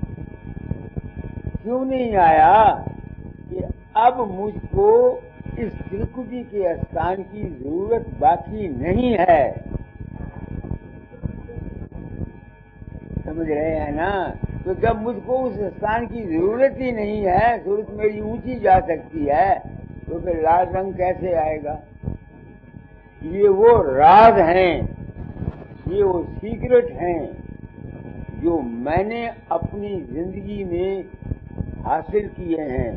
क्यों नहीं आया? कि अब मुझको इस त्रिकुटी के स्थान की जरूरत बाकी नहीं है। समझ रहे हैं ना? तो जब मुझको उस स्थान की जरूरत ही नहीं है, जरूरत मेरी ऊंची जा सकती है, तो फिर लाल रंग कैसे आएगा? ये वो राज हैं, ये वो सीक्रेट हैं जो मैंने अपनी जिंदगी में हासिल किए हैं।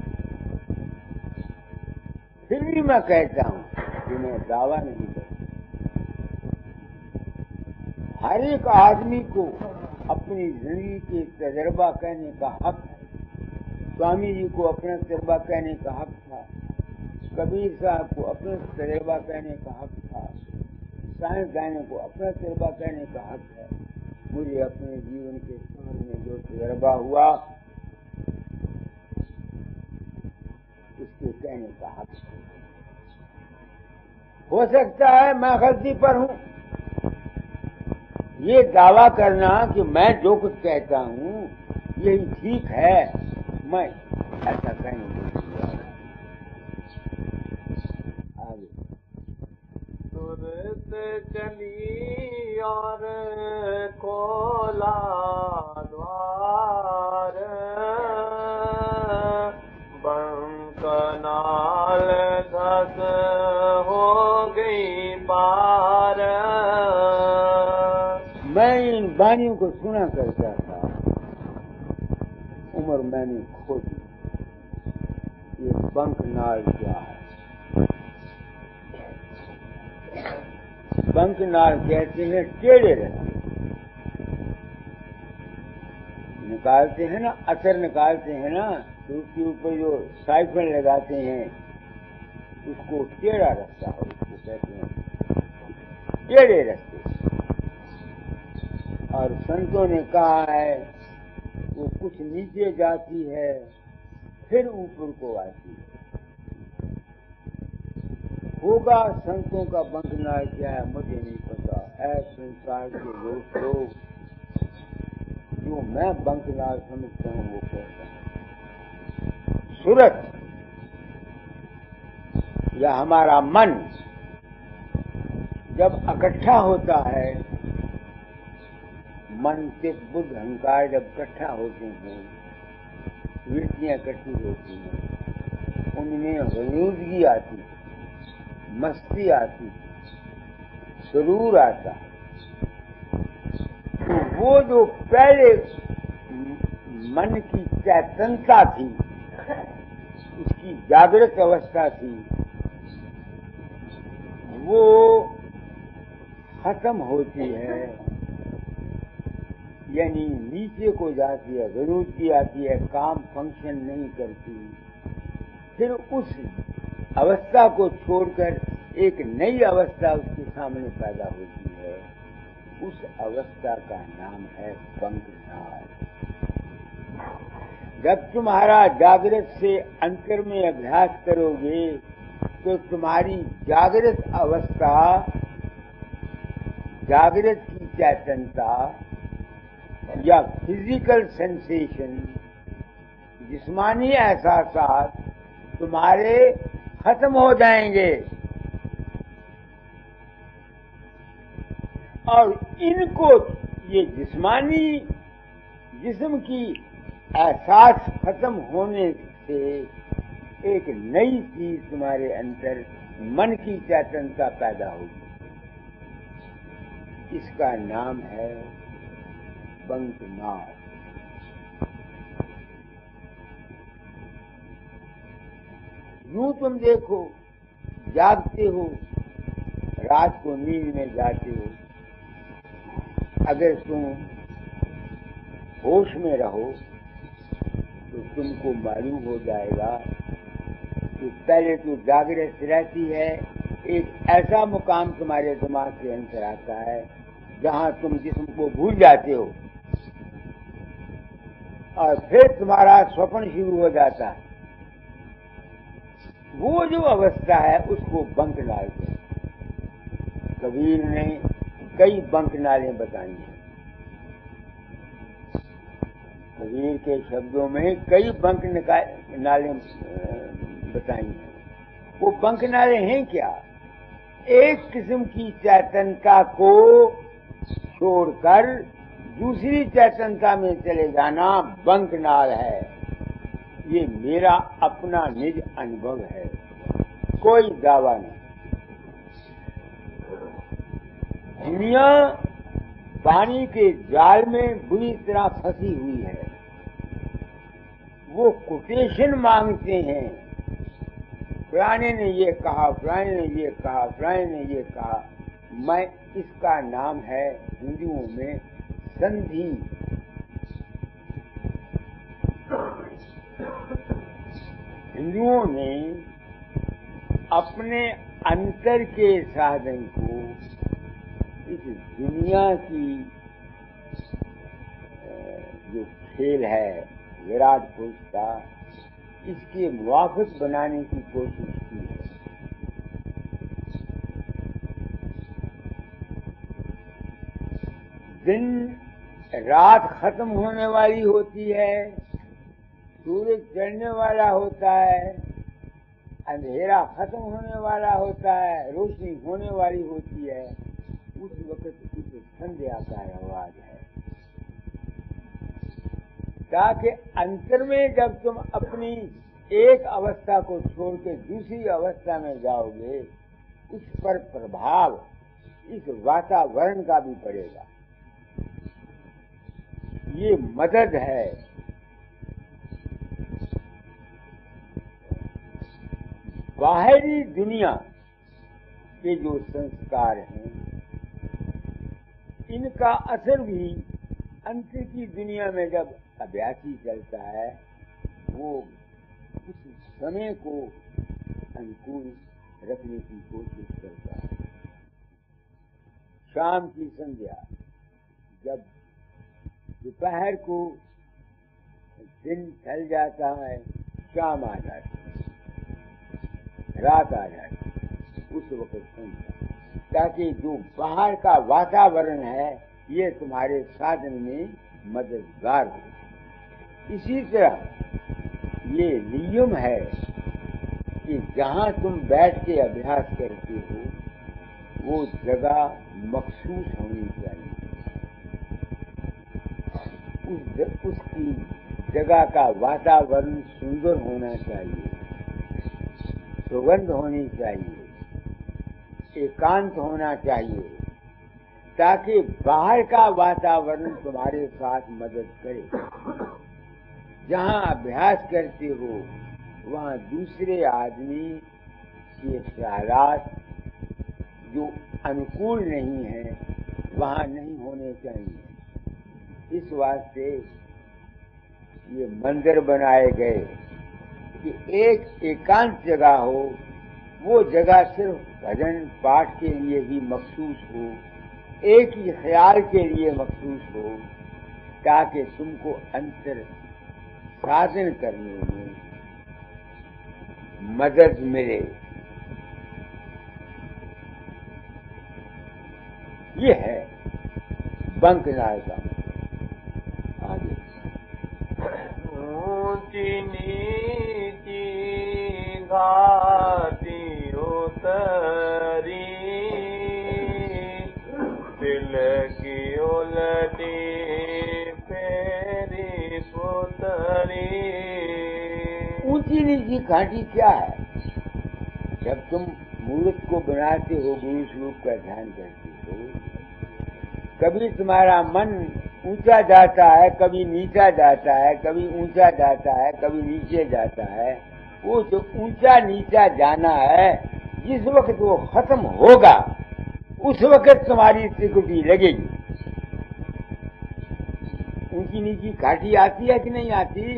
फिर भी मैं कहता हूं कि मैं दावा नहीं करता। हर एक आदमी को अपनी जिंदगी के तजर्बा कहने का हक है। स्वामी जी को अपना तजर्बा कहने का हक था, कबीर साहब को अपना तजर्बा कहने का हक था, साइंस दानों को अपना तजर्बा कहने का हक है। मुझे अपने जीवन के सामने जो तजर्बा हुआ उसके कहने का हक है। हो सकता है मैं गलती पर हूं, ये दावा करना कि मैं जो कुछ कहता हूं यही ठीक है, मैं ऐसा कहने आगे सुरत चली और खोला द्वार, बंकनाल धस हो गई पार। मैं इन वाणियों को सुना करता था, उम्र मैंने खो दी। ये बंकनाल क्या है? बंकनाल कहते हैं टेढ़े रहते, निकालते हैं ना, असर निकालते हैं ना, तो उसके ऊपर जो साइफन लगाते हैं उसको टेढ़ा रखता है, उसको कहते हैं टेढ़े रखते। और संतों ने कहा है वो कुछ नीचे जाती है फिर ऊपर को आती है। होगा संतों का बंकनाल क्या है मुझे नहीं पता। है संसार के लोग जो मैं बंकनाल समझता हूँ वो कहता हूँ। सूरत या हमारा मन जब इकट्ठा होता है, मन चित्त बुद्ध अहंकार जब इकट्ठा होते हैं, वृत्तियां इकट्ठी होती हैं, उनमें हयूदगी आती, मस्ती आती, सुरूर आता है। तो वो जो पहले मन की चैतन्यता थी, उसकी जागृत अवस्था थी, वो खत्म होती है, यानी नीचे को जाती है, विरोधी आती है, काम फंक्शन नहीं करती। फिर उस अवस्था को छोड़कर एक नई अवस्था उसके सामने पैदा होती है। उस अवस्था का नाम है बंकनाद। जब तुम्हारा जागृत से अंतर में अभ्यास करोगे तो तुम्हारी जागृत अवस्था, जागृत की चैतन्यता या फिजिकल सेंसेशन, जिस्मानी एहसास तुम्हारे खत्म हो जाएंगे और इनको, ये जिस्मानी जिस्म की एहसास खत्म होने से एक नई चीज तुम्हारे अंदर मन की चैतन्यता पैदा होगी। इसका नाम है बंकनाद। यूं तुम देखो, जागते हो, रात को नींद में जाते हो, अगर तुम होश में रहो तो तुमको मालूम हो जाएगा कि पहले तो जागृत रहती है, एक ऐसा मुकाम तुम्हारे दिमाग के अंदर आता है जहां तुम जिस्म को भूल जाते हो और फिर तुम्हारा स्वप्न शुरू हो जाता है। वो जो अवस्था है उसको बंकनाल कहते हैं। कबीर ने कई बंकनालें बताई हैं। कबीर के शब्दों में कई बंकनालें बताई हैं। वो बंकनालें हैं क्या? एक किस्म की चैतन्यता को छोड़कर दूसरी चैतन्यता में चले जाना बंकनाल है। ये मेरा अपना निज अनुभव है, कोई दावा नहीं। दुनिया पानी के जाल में बुरी तरह फंसी हुई है। वो कोटेशन मांगते हैं, फलाने ने ये कहा, फलाने ने ये कहा, फलाने ने ये कहा। मैं, इसका नाम है हिंदुओं में संधि। हिंदुओं ने अपने अंतर के साधन को इस दुनिया की जो खेल है विराट पुरुष का, इसके मुवाफिक बनाने की कोशिश की है। दिन रात खत्म होने वाली होती है, सूरज चढ़ने वाला होता है, अंधेरा खत्म होने वाला होता है, रोशनी होने वाली होती है। उस वक्त उस संध्या का आवाज है, ताकि अंतर में जब तुम अपनी एक अवस्था को छोड़कर दूसरी अवस्था में जाओगे, उस पर प्रभाव इस वातावरण का भी पड़ेगा। ये मदद है। बाहरी दुनिया के जो संस्कार हैं, इनका असर भी अंतर की दुनिया में जब अभ्यासी चलता है, वो उस समय को अनुकूल रखने की कोशिश करता है। शाम की संध्या, जब दोपहर को दिन ढल जाता है, शाम आ जाती है, रात आ जाती है, उस वक्त संध्या, ताकि जो बाहर का वातावरण है ये तुम्हारे साधन में मददगार हो। इसी तरह ये नियम है कि जहां तुम बैठ के अभ्यास करते हो वो जगह मखसूस होनी चाहिए। उसकी जगह का वातावरण सुंदर होना चाहिए, सुगंध होनी चाहिए, एकांत होना चाहिए, ताकि बाहर का वातावरण तुम्हारे साथ मदद करे। जहाँ अभ्यास करते हो वहाँ दूसरे आदमी के ख्यालात जो अनुकूल नहीं है वहाँ नहीं होने चाहिए। इस वास्ते ये मंदिर बनाए गए कि एक एकांत जगह हो, वो जगह सिर्फ भजन पाठ के लिए ही मखसूस हो, एक ही ख्याल के लिए मखसूस हो, ताकि तुमको अंतर साधन करने में मदद मिले। ये है बंकनाल का। आगे ऊंची नीची घाटी उतरी, दिल की उलटी फेरी पुतरी। ऊंची नीची घाटी क्या है? जब तुम मूर्त को बनाते हो, गुरु स्वरूप का ध्यान करते हो, कभी तुम्हारा मन ऊंचा जाता है, कभी नीचा जाता है, कभी ऊंचा जाता है, कभी नीचे जाता है। वो जो ऊंचा नीचा जाना है, जिस वक्त वो खत्म होगा उस वक्त तुम्हारी त्रिकुटी लगेगी। ऊंची नीची घाटी आती है कि नहीं आती?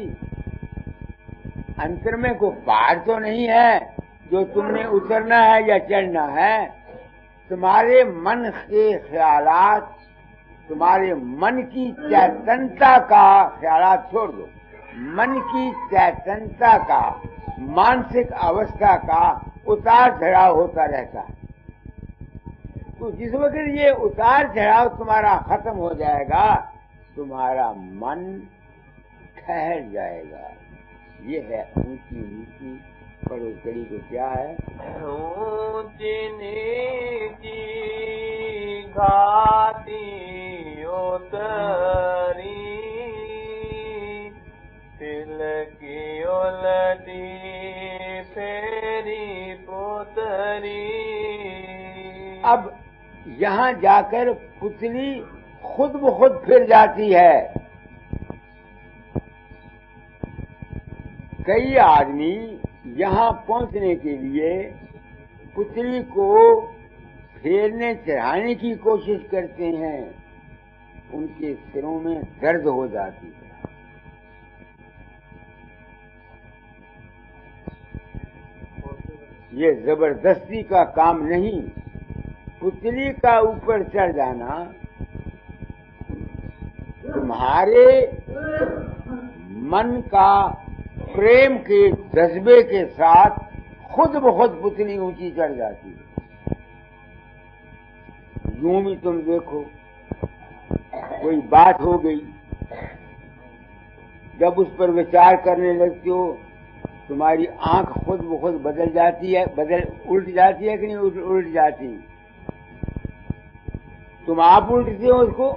अंतर में कोई पहाड़ तो नहीं है जो तुमने उतरना है या चढ़ना है। तुम्हारे मन के ख्यालात, तुम्हारे मन की चैतन्यता का ख्यालात छोड़ दो, मन की चैतन्यता का, मानसिक अवस्था का उतार चढ़ाव होता रहता है। तो जिस वक्त ये उतार चढ़ाव तुम्हारा खत्म हो जाएगा, तुम्हारा मन ठहर जाएगा। ये है ऊंची नीची। पढ़ो कड़ी को क्या है? ऊंची नीची घाटी उतरी, दिल की उलटी फेरी पुतरी। अब यहाँ जाकर पुतली खुद ब खुद फिर जाती है। कई आदमी यहाँ पहुँचने के लिए पुतली को फेरने चढ़ाने की कोशिश करते हैं, उनके सिरों में दर्द हो जाती है। ये जबरदस्ती का काम नहीं। पुतली का ऊपर चढ़ जाना तुम्हारे मन का प्रेम के जज्बे के साथ खुद ब खुद पुतली ऊंची चढ़ जाती है। यूं भी तुम देखो, कोई बात हो गई, जब उस पर विचार करने लगते हो, तुम्हारी आंख खुद ब खुद बदल जाती है, उल्ट जाती है कि नहीं उल्ट जाती? तुम आप उल्टते हो उसको,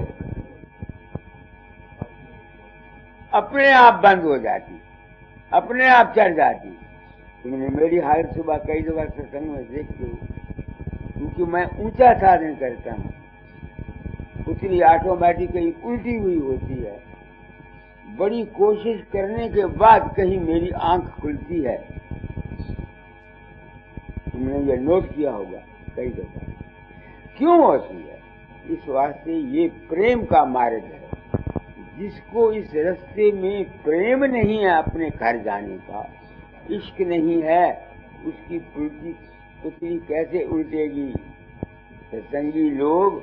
अपने आप बंद हो जाती, अपने आप चढ़ जाती। तुमने मेरी हालत सुबह कई दफा सत्संग में देखते हो, क्योंकि मैं ऊंचा साधन करता हूँ, पुतली ऑटोमेटिकली उल्टी हुई होती है। बड़ी कोशिश करने के बाद कहीं मेरी आंख खुलती है। तुमने ये नोट किया होगा कई दफा। क्यों होती है? इस वास्ते ये प्रेम का मार्ग है। जिसको इस रास्ते में प्रेम नहीं है अपने घर जाने का, इश्क नहीं है, उसकी पुतली कैसे उल्टेगी? सत्संगी लोग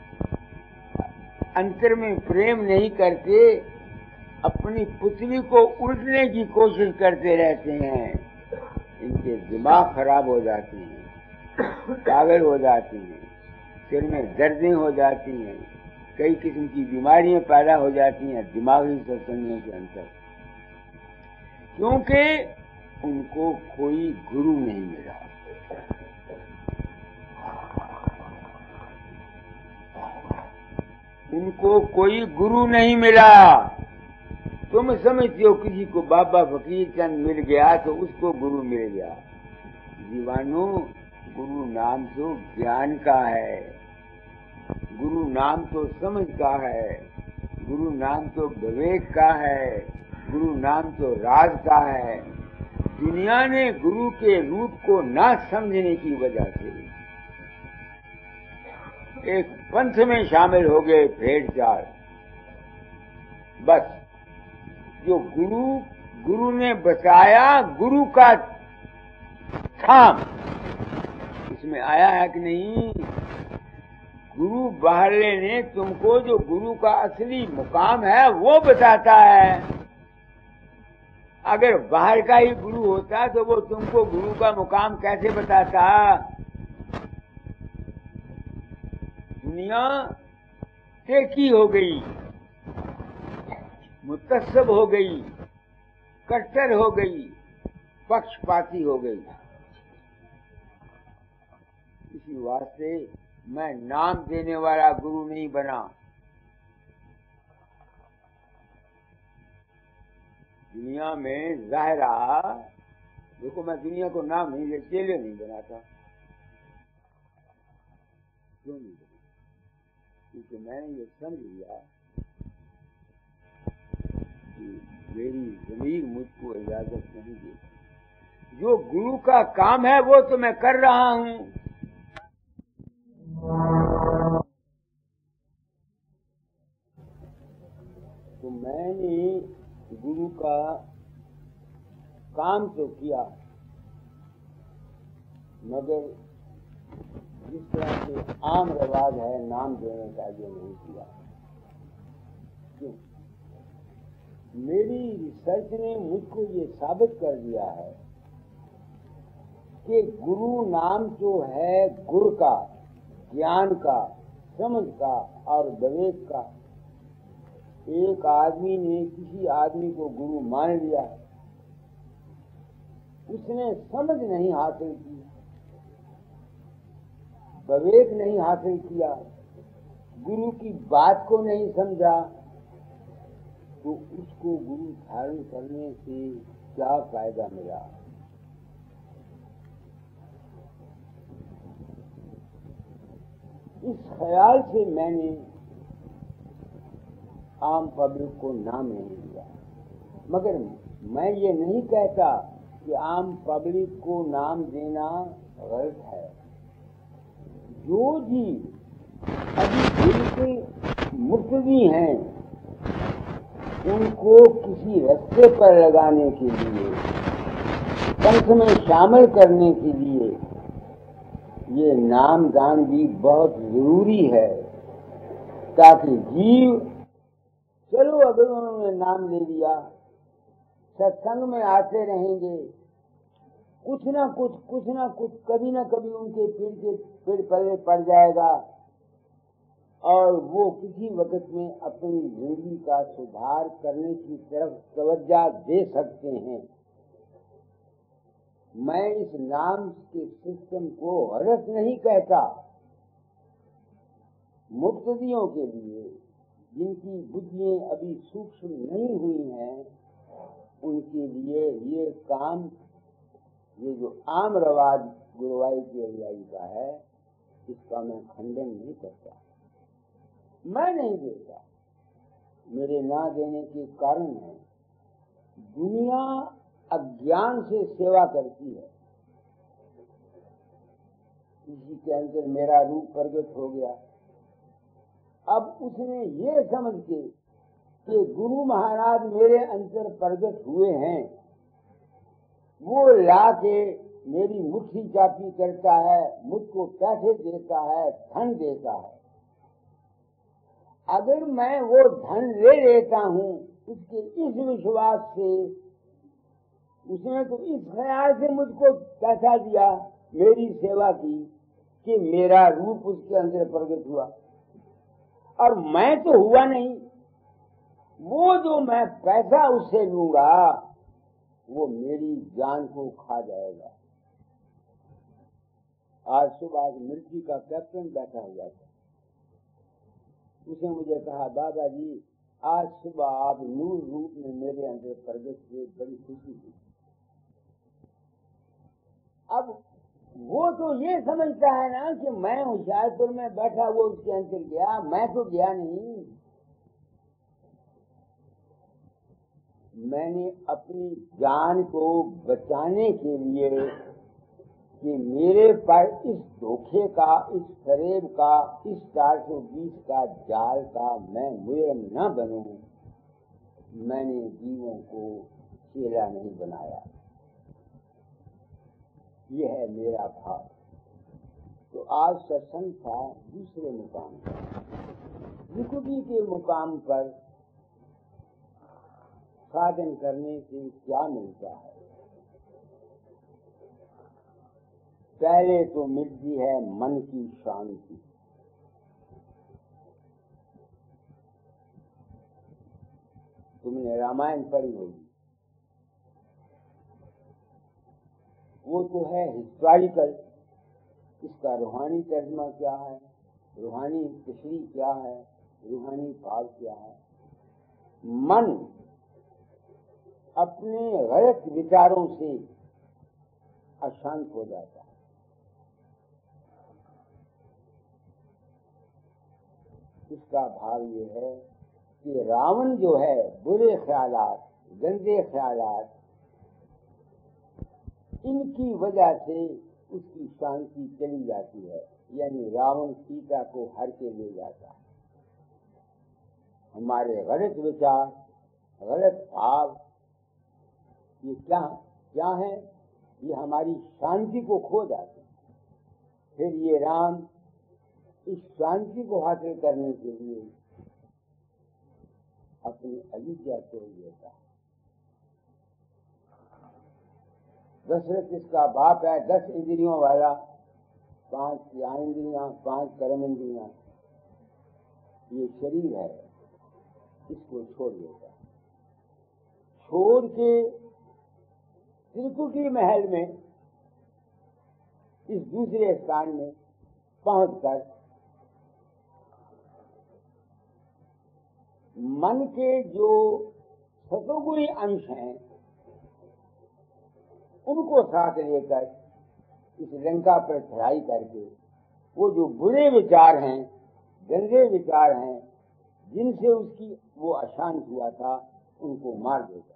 अंतर में प्रेम नहीं करते, अपनी पुतली को उल्टने की कोशिश करते रहते हैं। इनके दिमाग खराब हो जाते हैं, पागल हो जाते हैं, सिर में दर्दें हो जाती हैं, कई किस्म की बीमारियां पैदा हो जाती हैं दिमागी सत्संगों के अंदर, क्योंकि उनको कोई गुरु नहीं मिला। उनको कोई गुरु नहीं मिला। तुम समझते हो किसी को बाबा फकीर चंद मिल गया तो उसको गुरु मिल गया। दीवानो, गुरु नाम तो ज्ञान का है, गुरु नाम तो समझ का है, गुरु नाम तो विवेक का है, गुरु नाम तो राज का है। दुनिया ने गुरु के रूप को न समझने की वजह से एक पंथ में शामिल हो गए भेड़ चाल। बस जो गुरु ने बताया, गुरु का थाम इसमें आया है कि नहीं? गुरु बाहरले ने तुमको जो गुरु का असली मुकाम है वो बताता है। अगर बाहर का ही गुरु होता तो वो तुमको गुरु का मुकाम कैसे बताता? दुनिया टेकी हो गई, मुतस्सब हो गई, कट्टर हो गई, पक्षपाती हो गई। इसी वास्ते मैं नाम देने वाला गुरु नहीं बना। दुनिया में जाहिर रहा, देखो मैं दुनिया को नाम नहीं, चेले नहीं बनाता। क्यों नहीं बना? क्योंकि मैंने ये समझ लिया कि मेरी ज़मीर मुझको इजाजत नहीं देती। जो गुरु का काम है वो तो मैं कर रहा हूं। तो मैंने गुरु का काम तो किया, मगर जिस तरह से आम रिवाज है नाम देने का, ये नहीं किया। क्यों? मेरी रिसर्च ने मुझको ये साबित कर दिया है कि गुरु नाम जो है गुर का, ज्ञान का, समझ का और विवेक का। एक आदमी ने किसी आदमी को गुरु मान लिया, उसने समझ नहीं हासिल की, विवेक नहीं हासिल किया, गुरु की बात को नहीं समझा, तो उसको गुरु धारण करने से क्या फायदा मिला? इस ख्याल से मैंने आम पब्लिक को नाम नहीं दिया। मगर मैं ये नहीं कहता कि आम पब्लिक को नाम देना गलत है। जो जीव अभी बिल्कुल मुर्तदी हैं, उनको किसी रास्ते पर लगाने के लिए, पंथ में शामिल करने के लिए ये नाम दान भी बहुत जरूरी है, ताकि जीव, चलो अगर उन्होंने नाम ले लिया, सत्संग में आते रहेंगे, कुछ ना कुछ कभी ना कभी उनके पेड़ पल्ले पड़ जाएगा और वो किसी वक्त में अपनी जिंदगी का सुधार करने की तरफ तवज्जो दे सकते हैं। मैं इस नाम के सिस्टम को गलत नहीं कहता। मुक्तदियों के लिए, जिनकी बुद्धियां अभी सूक्ष्म नहीं हुई हैं, उनके लिए ये काम, ये जो आम रवाज गुरुवाई की अनुयायी का है, इसका मैं खंडन नहीं करता। मैं नहीं देता। मेरे ना देने के कारण है, दुनिया अज्ञान से सेवा करती है। किसी के अंदर मेरा रूप प्रकट हो गया, अब उसने ये समझ के कि गुरु महाराज मेरे अंदर प्रकट हुए हैं, वो ला के मेरी मुट्ठी चापी करता है, मुझको पैसे देता है, धन देता है। अगर मैं वो धन ले लेता हूँ उसके इस विश्वास से, उसने तो इस ख्याल से मुझको पैसा दिया, मेरी सेवा की, कि मेरा रूप उसके अंदर प्रकट हुआ, और मैं तो हुआ नहीं। वो जो मैं पैसा उससे लूंगा वो मेरी जान को खा जाएगा। आज सुबह मिलिट्री का कैप्टन बैठा हुआ था, उसने मुझे कहा, बाबा जी आज सुबह आप नूर रूप में मेरे अंदर प्रकट हुए, बड़ी खुशी हुई। अब वो तो ये समझता है ना कि मैं होशियारपुर में बैठा, वो उसके अंदर गया, मैं तो गया नहीं। मैंने अपनी जान को बचाने के लिए कि मेरे पर इस धोखे का, इस फरेब का, इस 420 का जाल का मैं मुजरिम न बनूं, मैंने जीवों को चेला नहीं बनाया। यह है मेरा भाव। तो आज सत्संग था दूसरे मुकाम पर, त्रिकुटी के मुकाम पर साधन करने से क्या मिलता है? पहले तो मिलती है मन की शांति। तुमने रामायण पढ़ी होगी, वो तो है हिस्टोरिकल। इसका रूहानी तर्जमा क्या है, रूहानी तशरीह क्या है, रूहानी भाव क्या है? मन अपने गलत विचारों से अशांत हो जाता है। इसका भाव ये है कि रावण जो है बुरे ख्यालात, गंदे ख्यालात, इनकी वजह से उसकी शांति चली जाती है। यानी रावण सीता को हर के ले जाता है। हमारे गलत विचार, गलत भाव, ये क्या है? ये हमारी शांति को खो जाते हैं। फिर ये राम इस शांति को हासिल करने के लिए अपनी अयोध्या छोड़ देता है। दशरथ इसका बाप है, 10 इंद्रियों वाला, 5 ज्ञानेंद्रियां, 5 कर्म इंद्रियां, ये शरीर है, इसको छोड़ देता है। छोड़ के त्रिकुटी महल में, इस दूसरे स्थान में पहुंचकर मन के जो सतोगुणी अंश हैं उनको साथ लेकर इस लंका पर चढ़ाई करके वो जो बुरे विचार हैं, गंदे विचार हैं, जिनसे उसकी वो अशांत हुआ था, उनको मार देता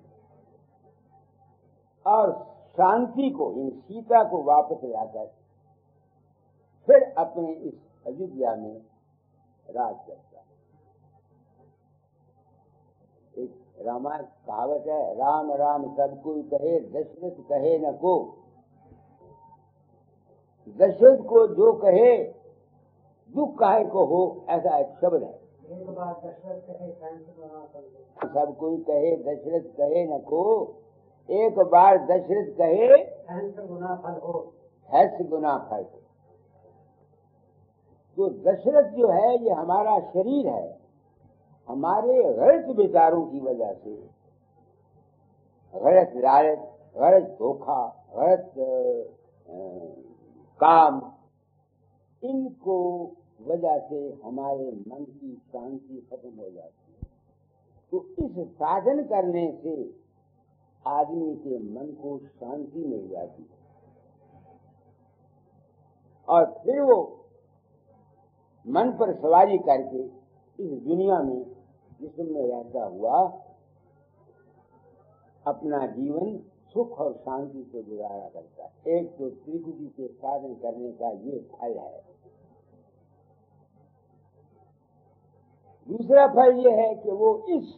और शांति को, इन सीता को वापस लाकर फिर अपने इस अयोध्या में राज करता है। एक रामायण कहावत है, राम राम सब कोई कहे, दशरथ कहे न को। दशरथ को जो कहे दुख काहे को हो, ऐसा एक शब्द है। एक बार दशरथ कहे, सब कोई कहे दशरथ कहे न को, एक बार दशरथ कहे गुना फल हो, 10 गुना फल। तो दशरथ जो है ये हमारा शरीर है। हमारे गलत विचारों की वजह से, गलत लालच, गलत धोखा, गलत काम, इनको वजह से हमारे मन की शांति खत्म हो जाती है। तो इस साधन करने से आदमी के मन को शांति मिल जाती है और फिर वो मन पर सवारी करके इस दुनिया में, जिस्म में रहता हुआ, अपना जीवन सुख और शांति से गुजारा करता है। एक तो त्रिकुटी के साधन करने का ये फल है। दूसरा फल ये है कि वो इस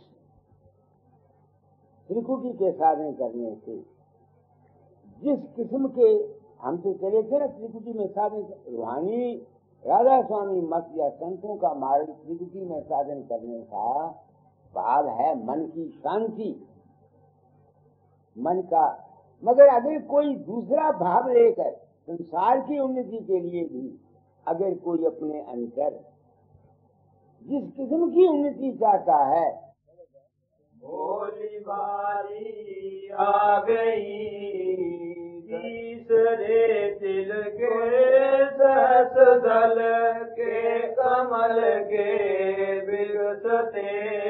त्रिकुटी के साधन करने से जिस किस्म के, हम तो चले थे ना त्रिकुटी में साधन, रूहानी राधा स्वामी मत या संतों का मार्ग त्रिकुटी में साधन करने का भाव है मन की शांति, मन का। मगर अगर कोई दूसरा भाव लेकर संसार की उन्नति के लिए भी अगर कोई अपने अंतर जिस किस्म की उन्नति चाहता है, भोली बारी आ गई तीसरे तिल के सहस दल के कमल के विरसते,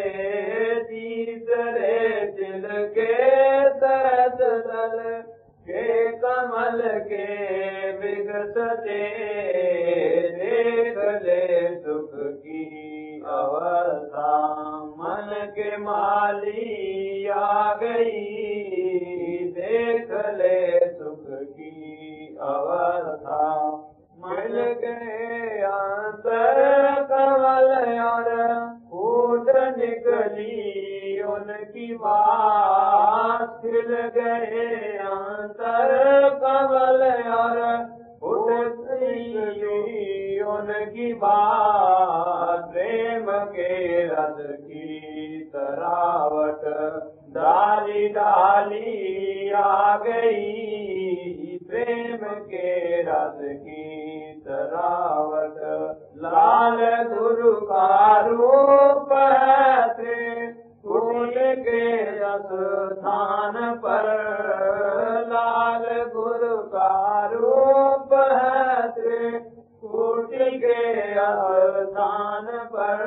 तीसरे तिल के सहस दल के कमल के विगसते, देख ले सुख की अवस्था मन के माली आ गई, देख ले सुख की अवस्था। मिल गए अंतर कमल और फूट निकली उनकी बात। खिल गए अंतर कमल और फूट निकली उनकी बात। प्रेम के रस की तरावट डाली डाली आ गई, प्रेम के रस की तरावट। लाल गुरु का रूप है फूल के स्थान पर। लाल गुरु का रूप है फूल के स्थान पर।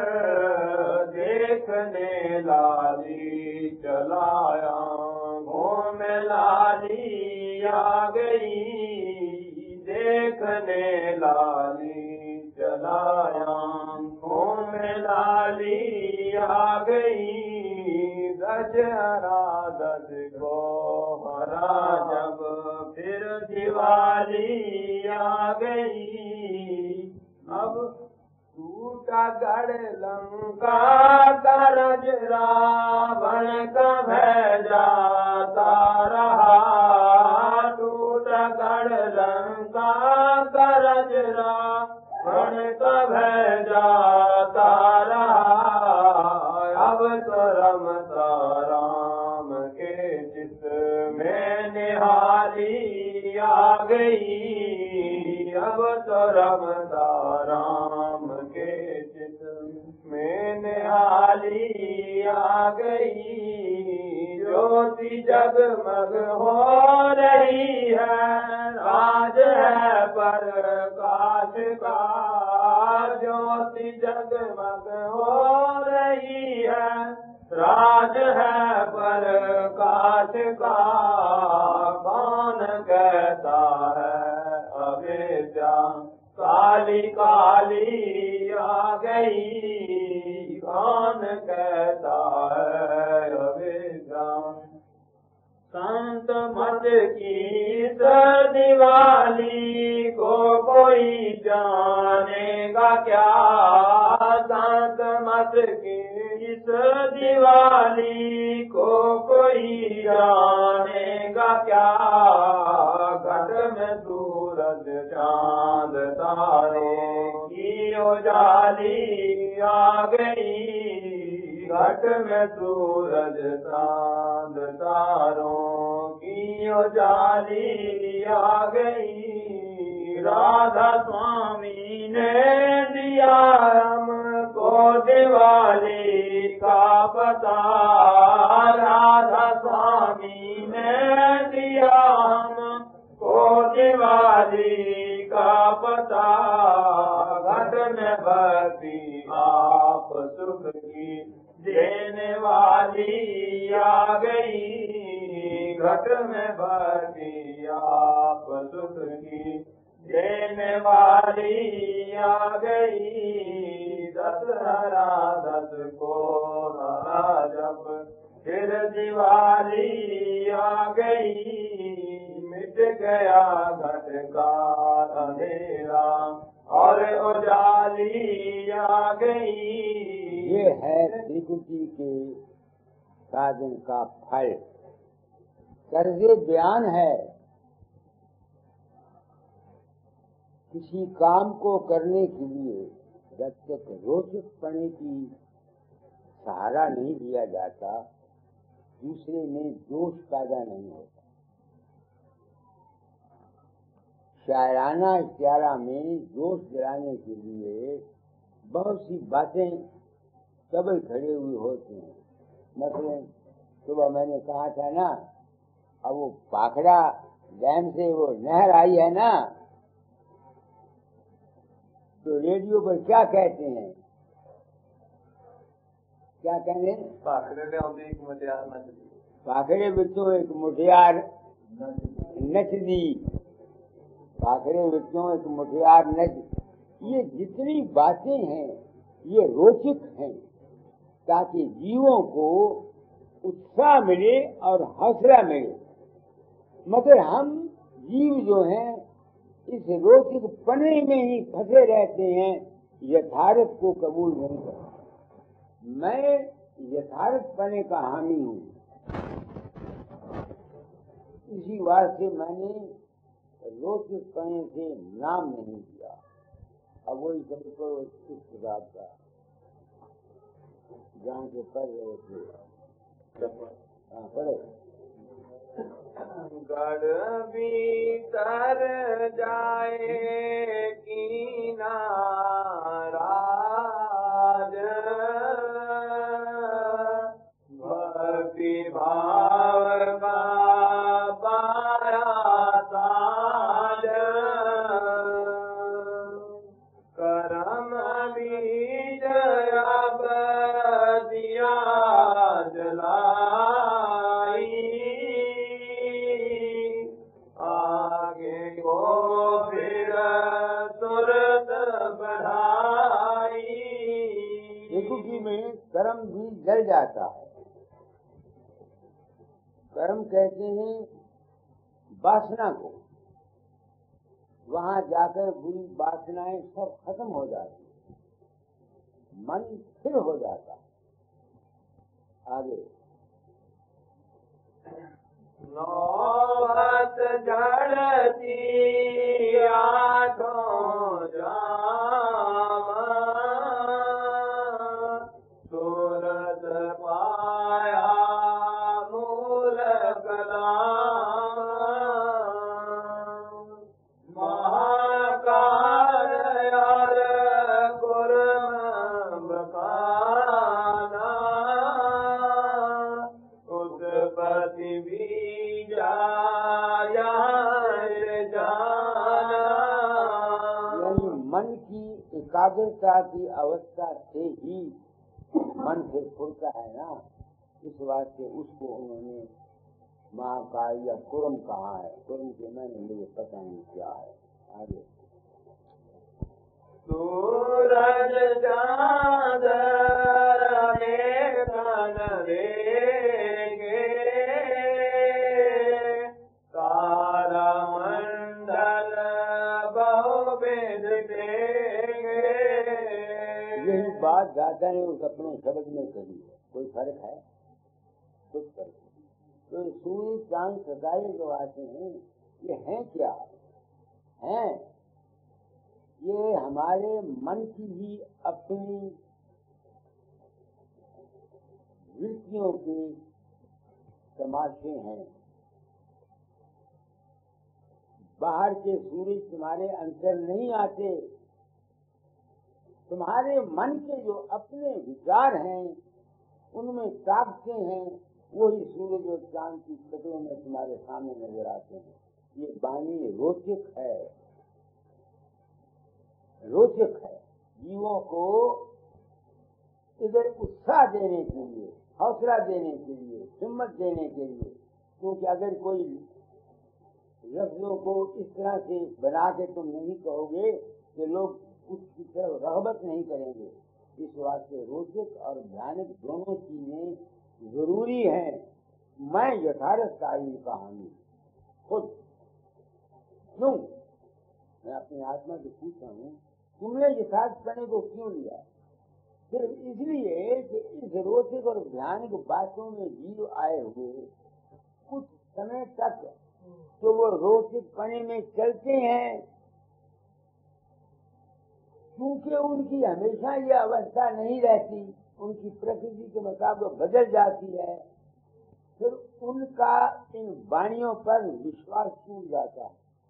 देखने लाली चलाया घूम लाली आ गई, देखने लाली चलाया घूम लाली आ गई। गज हरा दस को हरा जब फिर दिवाली आ गई। अब टूटा गढ़ लंका का रज रावण का भेजाता रहा। टूटा गढ़ लंका का रज रावण का भेजाता रहा। अब तो रमता राम के चित में निहारी आ गई। अब तो रमता राम के चित में निहाली आ गई। ज्योति जगमग हो रही है, राज है प्रकाश का। ज्योति जगमग हो रही है, राज है प्रकाश का। कौन कहता है अविद्या काली काली आ गई। कौन कहता है अविद्या। संत मत की दिवाली को कोई जानेगा क्या। संत मत की इस दिवाली को कोई जानेगा क्या। घट में सूरज चांद तारों की उजाली आ गई। घट में सूरज चांद तारों की उजाली आ गई। राधा स्वामी ने दिया हमको दिवाली का पता। राधा स्वामी ने दिया हमको दिवाली का पता। घट में भक्ति आप सुख की देने वाली आ गई। घट में भक्ति आप सुख की देने वाली आ गई। दशहरा दस को हरा जब फिर दिवाली आ गई। मिट गया घट का अंधेरा और उजाली आ गई। ये है त्रिकुटी के साधन का फल। कर्जे बयान है। किसी काम को करने के लिए जब तक रोचकपने की सहारा नहीं लिया जाता, दूसरे में जोश पैदा नहीं होता। शायराना इख्तियारा में जोश दिलाने के लिए बहुत सी बातें सबल खड़े हुए होते हैं। मतलब सुबह मैंने कहा था ना, अब वो पाखड़ा डैम से वो नहर आई है ना, तो रेडियो पर क्या कहते हैं, क्या कहते हैं? पाखड़े एक मुटियार नचदी। पाखड़े बिचों एक मुटियार नचदी। पाखड़े बिचों एक मुटियार नच। ये जितनी बातें हैं ये रोचक हैं, ताकि जीवों को उत्साह मिले और हौसला मिले, मगर हम जीव जो हैं इस रोचक पने में ही फंसे रहते हैं, यथार्थ को कबूल नहीं करते। मैं यथार्थ पने का हामी हूँ, इसी वास्ते मैंने रोचक पने से नाम नहीं दिया। अब वही सब करो इस किताब का जहाँ से पढ़ रहे थे, पढ़ो। गढ़ भीतर जाए की नाराज, भक्ति भाव का पाया ताज, करम बीज अब दिया जलाई, आगे को फिर तुरंत बढ़ाई। देखुकी में कर्म भी जल जाता है। कर्म कहते हैं वासना को, वहाँ जाकर बुरी वासनाएं सब खत्म हो जाती, मन स्थिर हो जाता। आगे नौबत जड़ती आठों जाम, सूरत पाया मूल कलाम, महाकाल यार गुरम बखाना, उत्पत्ति बीजा जाना। यानी मन की एकाग्रता की अवस्था से ही मन फिर खुलता है ना, इस वास्ते उसको उन्होंने महाकाल या कुरम कहा है। कुरम के मैंने मुझे पता नहीं क्या है। आगे सूरज चाँद रहे तन देगे, तारा मंडल बहु भेद देगे। यही बात दादा ने उस अपने शब्द में कही है। कोई फर्क है? कुछ फर्क नहीं। तो सूर्य चांद सदाए जो आते हैं ये हैं क्या हैं? ये हमारे मन की ही अपनी वृत्तियों के तमाशे हैं। बाहर के सूर्य तुम्हारे अंदर नहीं आते, तुम्हारे मन के जो अपने विचार हैं उनमें ताकते हैं, वही सूरज और चांद की शक्लों में तुम्हारे सामने नजर आते हैं। ये वाणी रोचक है, रोचक है। जीवों को इधर उत्साह देने के लिए, हौसला देने के लिए, हिम्मत देने के लिए, क्योंकि अगर कोई लफ्जों को इस तरह से बना के तुम नहीं कहोगे कि लोग उसकी तरफ रग़बत नहीं करेंगे। इस वास्ते रोचक और भयानक दोनों चीजें जरूरी है। मैं यथार्थ कायम कहानी खुद क्यों, मैं अपनी आत्मा से पूछता हूँ, तुमने यथार्थ पने को क्यों लिया? सिर्फ इसलिए कि इस रोचक और भयानक बातों में जीव आए हुए कुछ समय तक तो वो रोचक पने में चलते हैं, क्योंकि उनकी हमेशा ये अवस्था नहीं रहती, उनकी प्रकृति के मुताबिक बदल जाती है। फिर उनका इन वाणियों पर विश्वास टूट जाता है।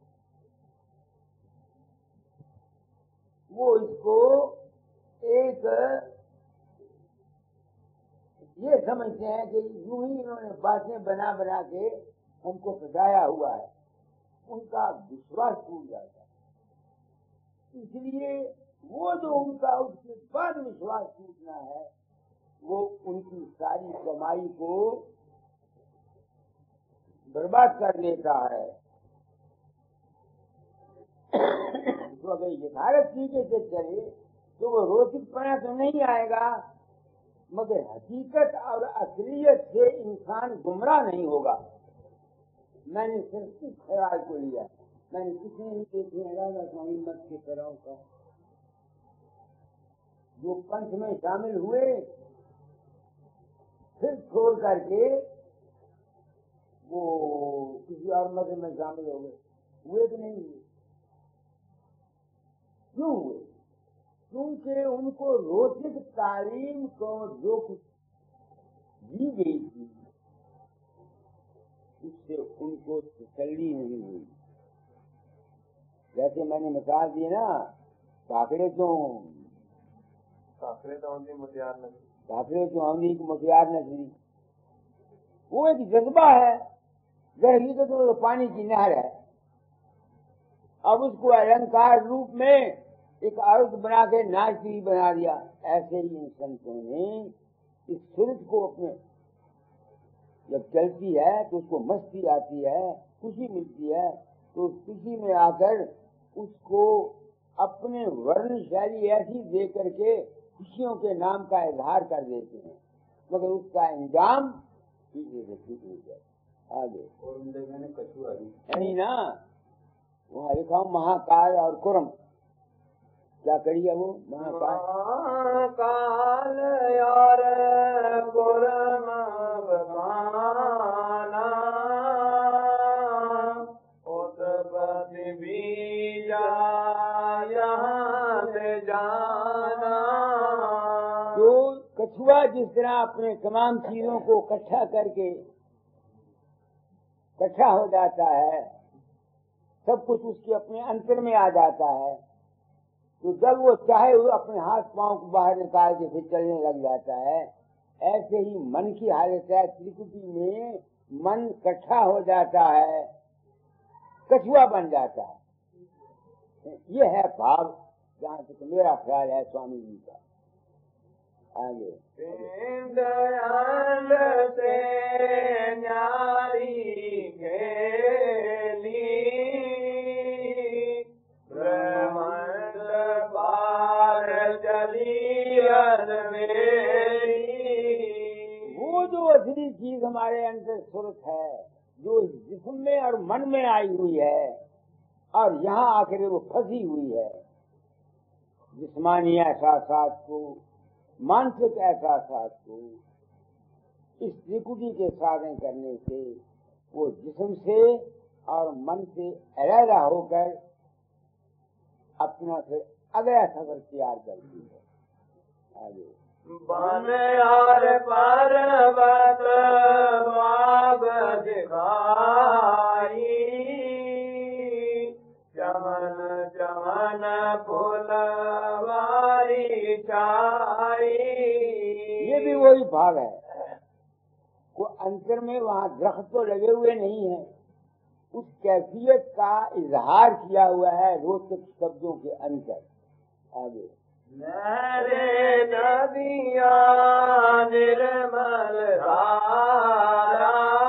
वो इसको एक ये समझते हैं कि यूं ही इन्होंने बातें बना बना के हमको फंसाया हुआ है, उनका विश्वास टूट जाता है। इसलिए वो जो उनका उसके बाद विश्वास टूटना है, वो उनकी सारी कमाई को बर्बाद कर देता है। तो अगर यथार्थ तरीके से चले तो वो रोचकपना तो नहीं आएगा, मगर हकीकत और असलियत से इंसान गुमराह नहीं होगा। मैंने सिर्फ इस ख्याल को लिया, मैंने किसी नहीं देखे राधा स्वामी मत के तरह का जो पंथ में शामिल हुए फिर छोड़ करके वो किसी और मत में शामिल हो गए, हुए कि नहीं हुए? क्यों हुए? क्योंकि उनको रोचक तालीम को जो कुछ दी गई थी उससे उनको तसल्ली नहीं हुई। जैसे मैंने मिसाल दी ना, काकड़े तो आंधी की मुटियार नजरी, वो एक जज्बा है, हकीकत में तो पानी की नहर है। अब उसको अलंकार रूप में एक औरत बना के नाचती बना दिया। ऐसे ही इन संतों ने इस सूरत को अपने जब चलती है तो उसको मस्ती आती है, खुशी मिलती है, तो उस खुशी में आकर उसको अपने वर्ण शैली ऐसी दे करके खुशियों के नाम का इजहार कर देते हैं, मगर उसका इंजाम ठीक नहीं जाता। आगे कछुआ नहीं ना, वहाँ लिखा हूँ महाकाल और कुरम, क्या करिए वो महाकाल यार कुरम बगाना उत्पत्ति बीजा यहाँ से जाना। तो कछुआ जिस तरह अपने तमाम चीजों को इकट्ठा करके इकट्ठा हो जाता है, सब कुछ उसके अपने अंतर में आ जाता है, तो जब वो चाहे वो अपने हाथ पांव को बाहर निकाल के फिर चलने लग जाता है। ऐसे ही मन की हालत है, त्रिकुटी में मन इकट्ठा हो जाता है, कछुआ बन जाता है। ये है भाव, जहाँ तक मेरा ख्याल है स्वामी जी का। आगे दयाल से न्यारी खेली ब्रह्मांड पार चली अनमेरी। वो जो असली चीज हमारे अंदर सुरत है, जो जिस्म में और मन में आई हुई है और यहाँ आकर वो फंसी हुई है, जिस्मानी एहसासात को, मानसिक एहसासात को इस त्रिकुटी के साधन करने से वो जिस्म से और मन से अलग होकर अपना फिर अगला सफर तैयार करती है। आगे बन यार पर्वत बाग दिखाई चमन चमन फुलवारी छाई। ये भी वही भाव है, को अंतर में वहाँ दरख्त तो लगे हुए नहीं है, उस कैफियत का इजहार किया हुआ है रोचक शब्दों के अंतर। आगे नहरे नदियाँ निर्मल धारा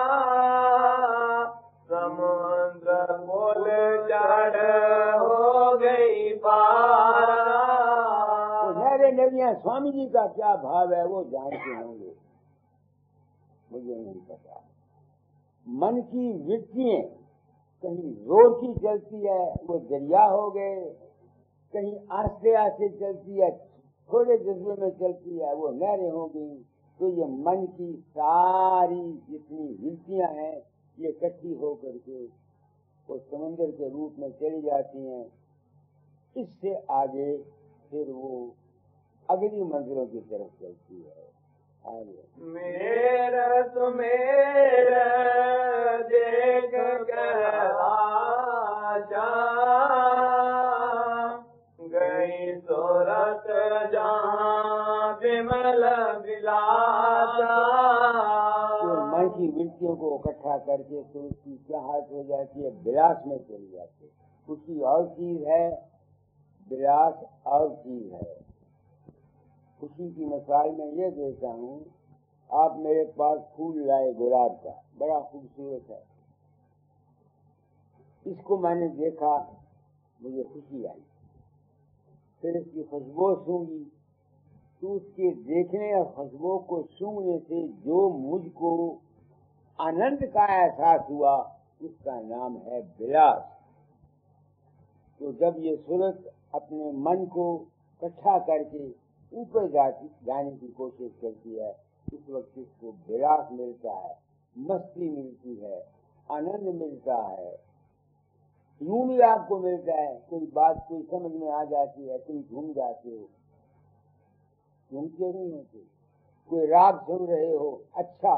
समुद्र पुल चढ़ हो गई पारा। तो नहरे नदियाँ स्वामी जी का क्या भाव है वो जानते होंगे, मुझे नहीं पता। मन की वृत्तियाँ कहीं जोर की चलती है वो दरिया हो गए, कहीं आस्ते आस्ते चलती है थोड़े जज्बे में चलती है वो नहरें हो गई। तो ये मन की सारी जितनी वृत्तियां हैं ये इकट्ठी हो करके वो समुद्र के रूप में चली जाती हैं। इससे आगे फिर वो अगली मंजिलों की तरफ चलती है। आगे मेरा तुम्हेरा देख कर आशा गई सूरत जहाँ विमल विलासा। तो मन की वृत्तियों को इकट्ठा करके तो उसकी क्या हालत हो जाती है, विलास में चली जाती है। खुशी और चीज है, विलास और चीज है। खुशी की मिसाल में ये देता हूँ, आप मेरे पास फूल लाए गुलाब का, बड़ा खूबसूरत है, इसको मैंने देखा मुझे खुशी आई, फिर इसकी खुशबू सूंघी, तो उसके देखने और खुशबू को सूंघने से जो मुझको आनंद का एहसास हुआ उसका नाम है विलास। तो जब ये सूरत अपने मन को इकट्ठा करके ऊपर जाने की कोशिश करती है, उस वक्त इसको विलास मिलता है, मस्ती मिलती है, आनंद मिलता है। यूं भी आपको मिलता है, कोई बात कोई समझ में आ जाती है, तुम झूम जाते हो, झूमते नहीं होते, कोई राग सुन रहे हो, अच्छा,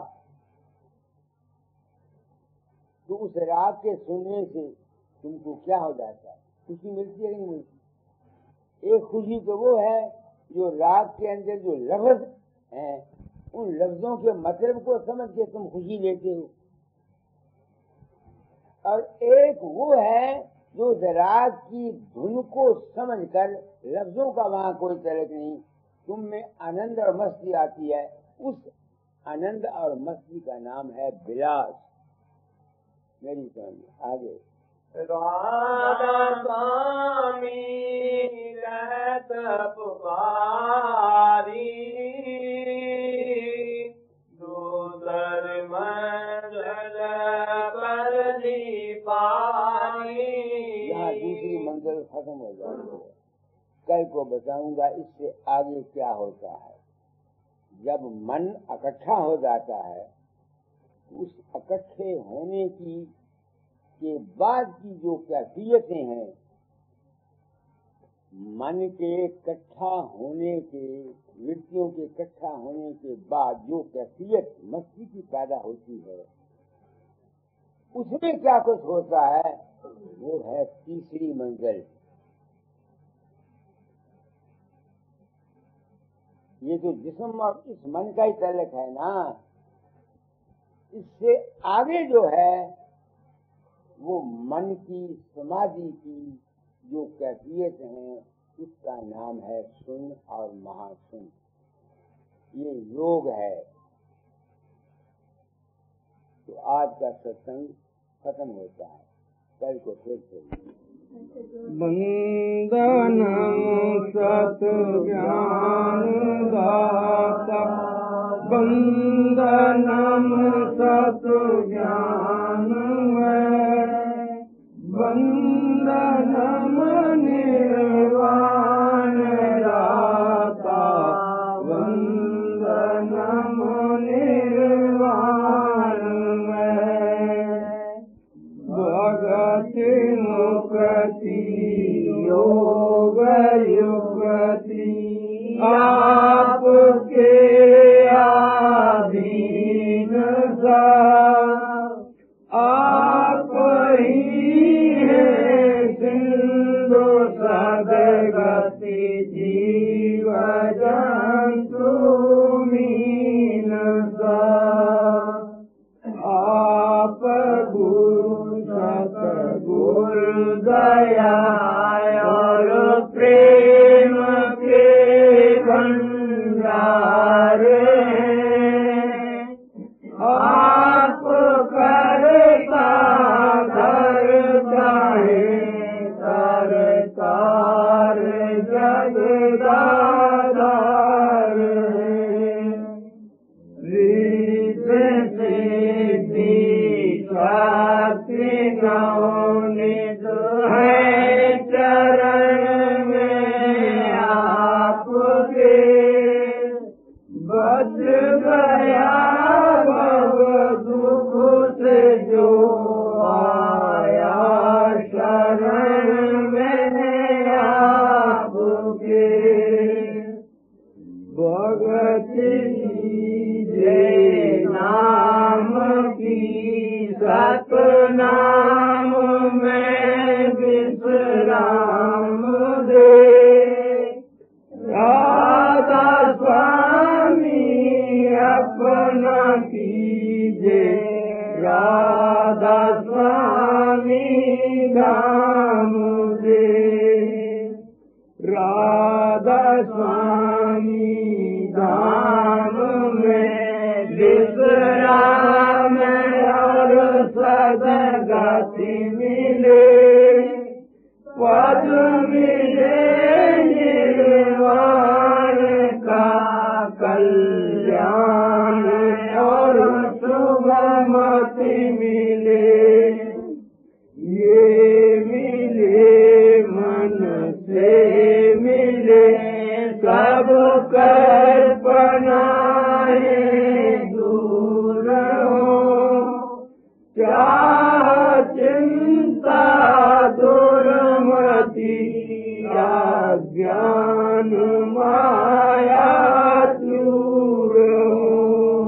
तो उस राग के सुनने से तुमको क्या हो जाता है, खुशी मिलती है नहीं मिलती। एक खुशी तो वो है जो राग के अंदर जो लफ्ज हैं, उन लफ्जों के मतलब को समझ के तुम खुशी लेते हो, और एक वो है जो राग की धुन को समझकर लफ्जों का वहां कोई तलक नहीं, तुम में आनंद और मस्ती आती है, उस आनंद और मस्ती का नाम है विलास। मेरी समझ आगे। राधा स्वामी रहत पुकारी, दूसर मंजिल पर ली पाई। यहाँ दूसरी मंजिल खत्म हो जाती है, कल को बताऊंगा इससे आगे क्या होता है। जब मन इकट्ठा हो जाता है, उस इकट्ठे होने की के बाद की जो कैफियतें हैं, मन के इकट्ठा होने के, वृत्तियों के इकट्ठा होने के बाद जो कैफियत मस्ती की पैदा होती है, उसमें क्या कुछ होता है, वो है तीसरी मंजिल। ये जो जिस्म और इस मन का ही तल्लुक है ना, इससे आगे जो है वो मन की समाधि की जो कैफियत है, उसका नाम है सुन और महासुन। ये योग है। तो आज का सत्संग खत्म होता है, कल को फिर से। वंदनम सत ज्ञान दाता, वंदनम सत ज्ञान वंदनम निर्वाण दाता, वंदनम निर्वाण भगति मुक्ति योग युक्ति आपके अधीन आप ही है सिंधु सदगति जीव जंतु मीन आप गुरु सतगुरु दया और प्रेम के भंडार आप करता धरता है तरतार जगदाधार रीत सिद्धि स्वाति नवनीत है चरण में आपके बच गया भव दुख से जो आया शरण में आपके भगति जय नाम की सतनाम में विश्राम दे राधा स्वामी अपना कीजे राधा स्वामी धाम दे राधा स्वामी धाम में विश्राम और सदगति मिले पद मिले निर्वाण का मिले मन से मिले सब कल्पनाएं दूर हो क्या चिंता दुर्मति ज्ञान माया दूर हो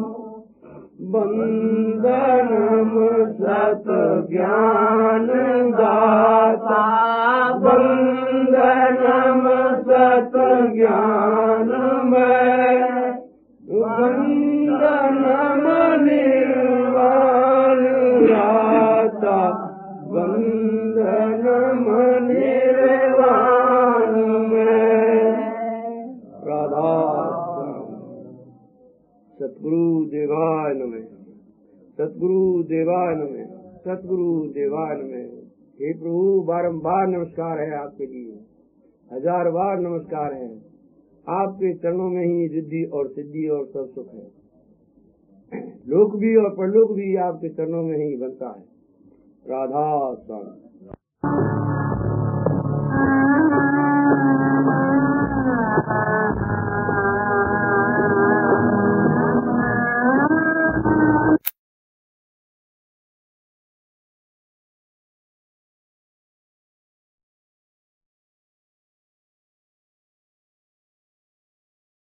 बंधनम सत ज्ञान दाता बंधनम सत ज्ञान में बंधनम निर्वाण राता बंधनम निर्वाण में राधा सतगुरु देवाय नमः सतगुरु देवाय नमः सतगुरु देवाय नमः। हे प्रभु बारंबार नमस्कार है आपके लिए, हजार बार नमस्कार है। आपके चरणों में ही रिद्धि और सिद्धि और सब सुख है। लोक भी और परलोक भी आपके चरणों में ही बनता है। राधा स्वामी।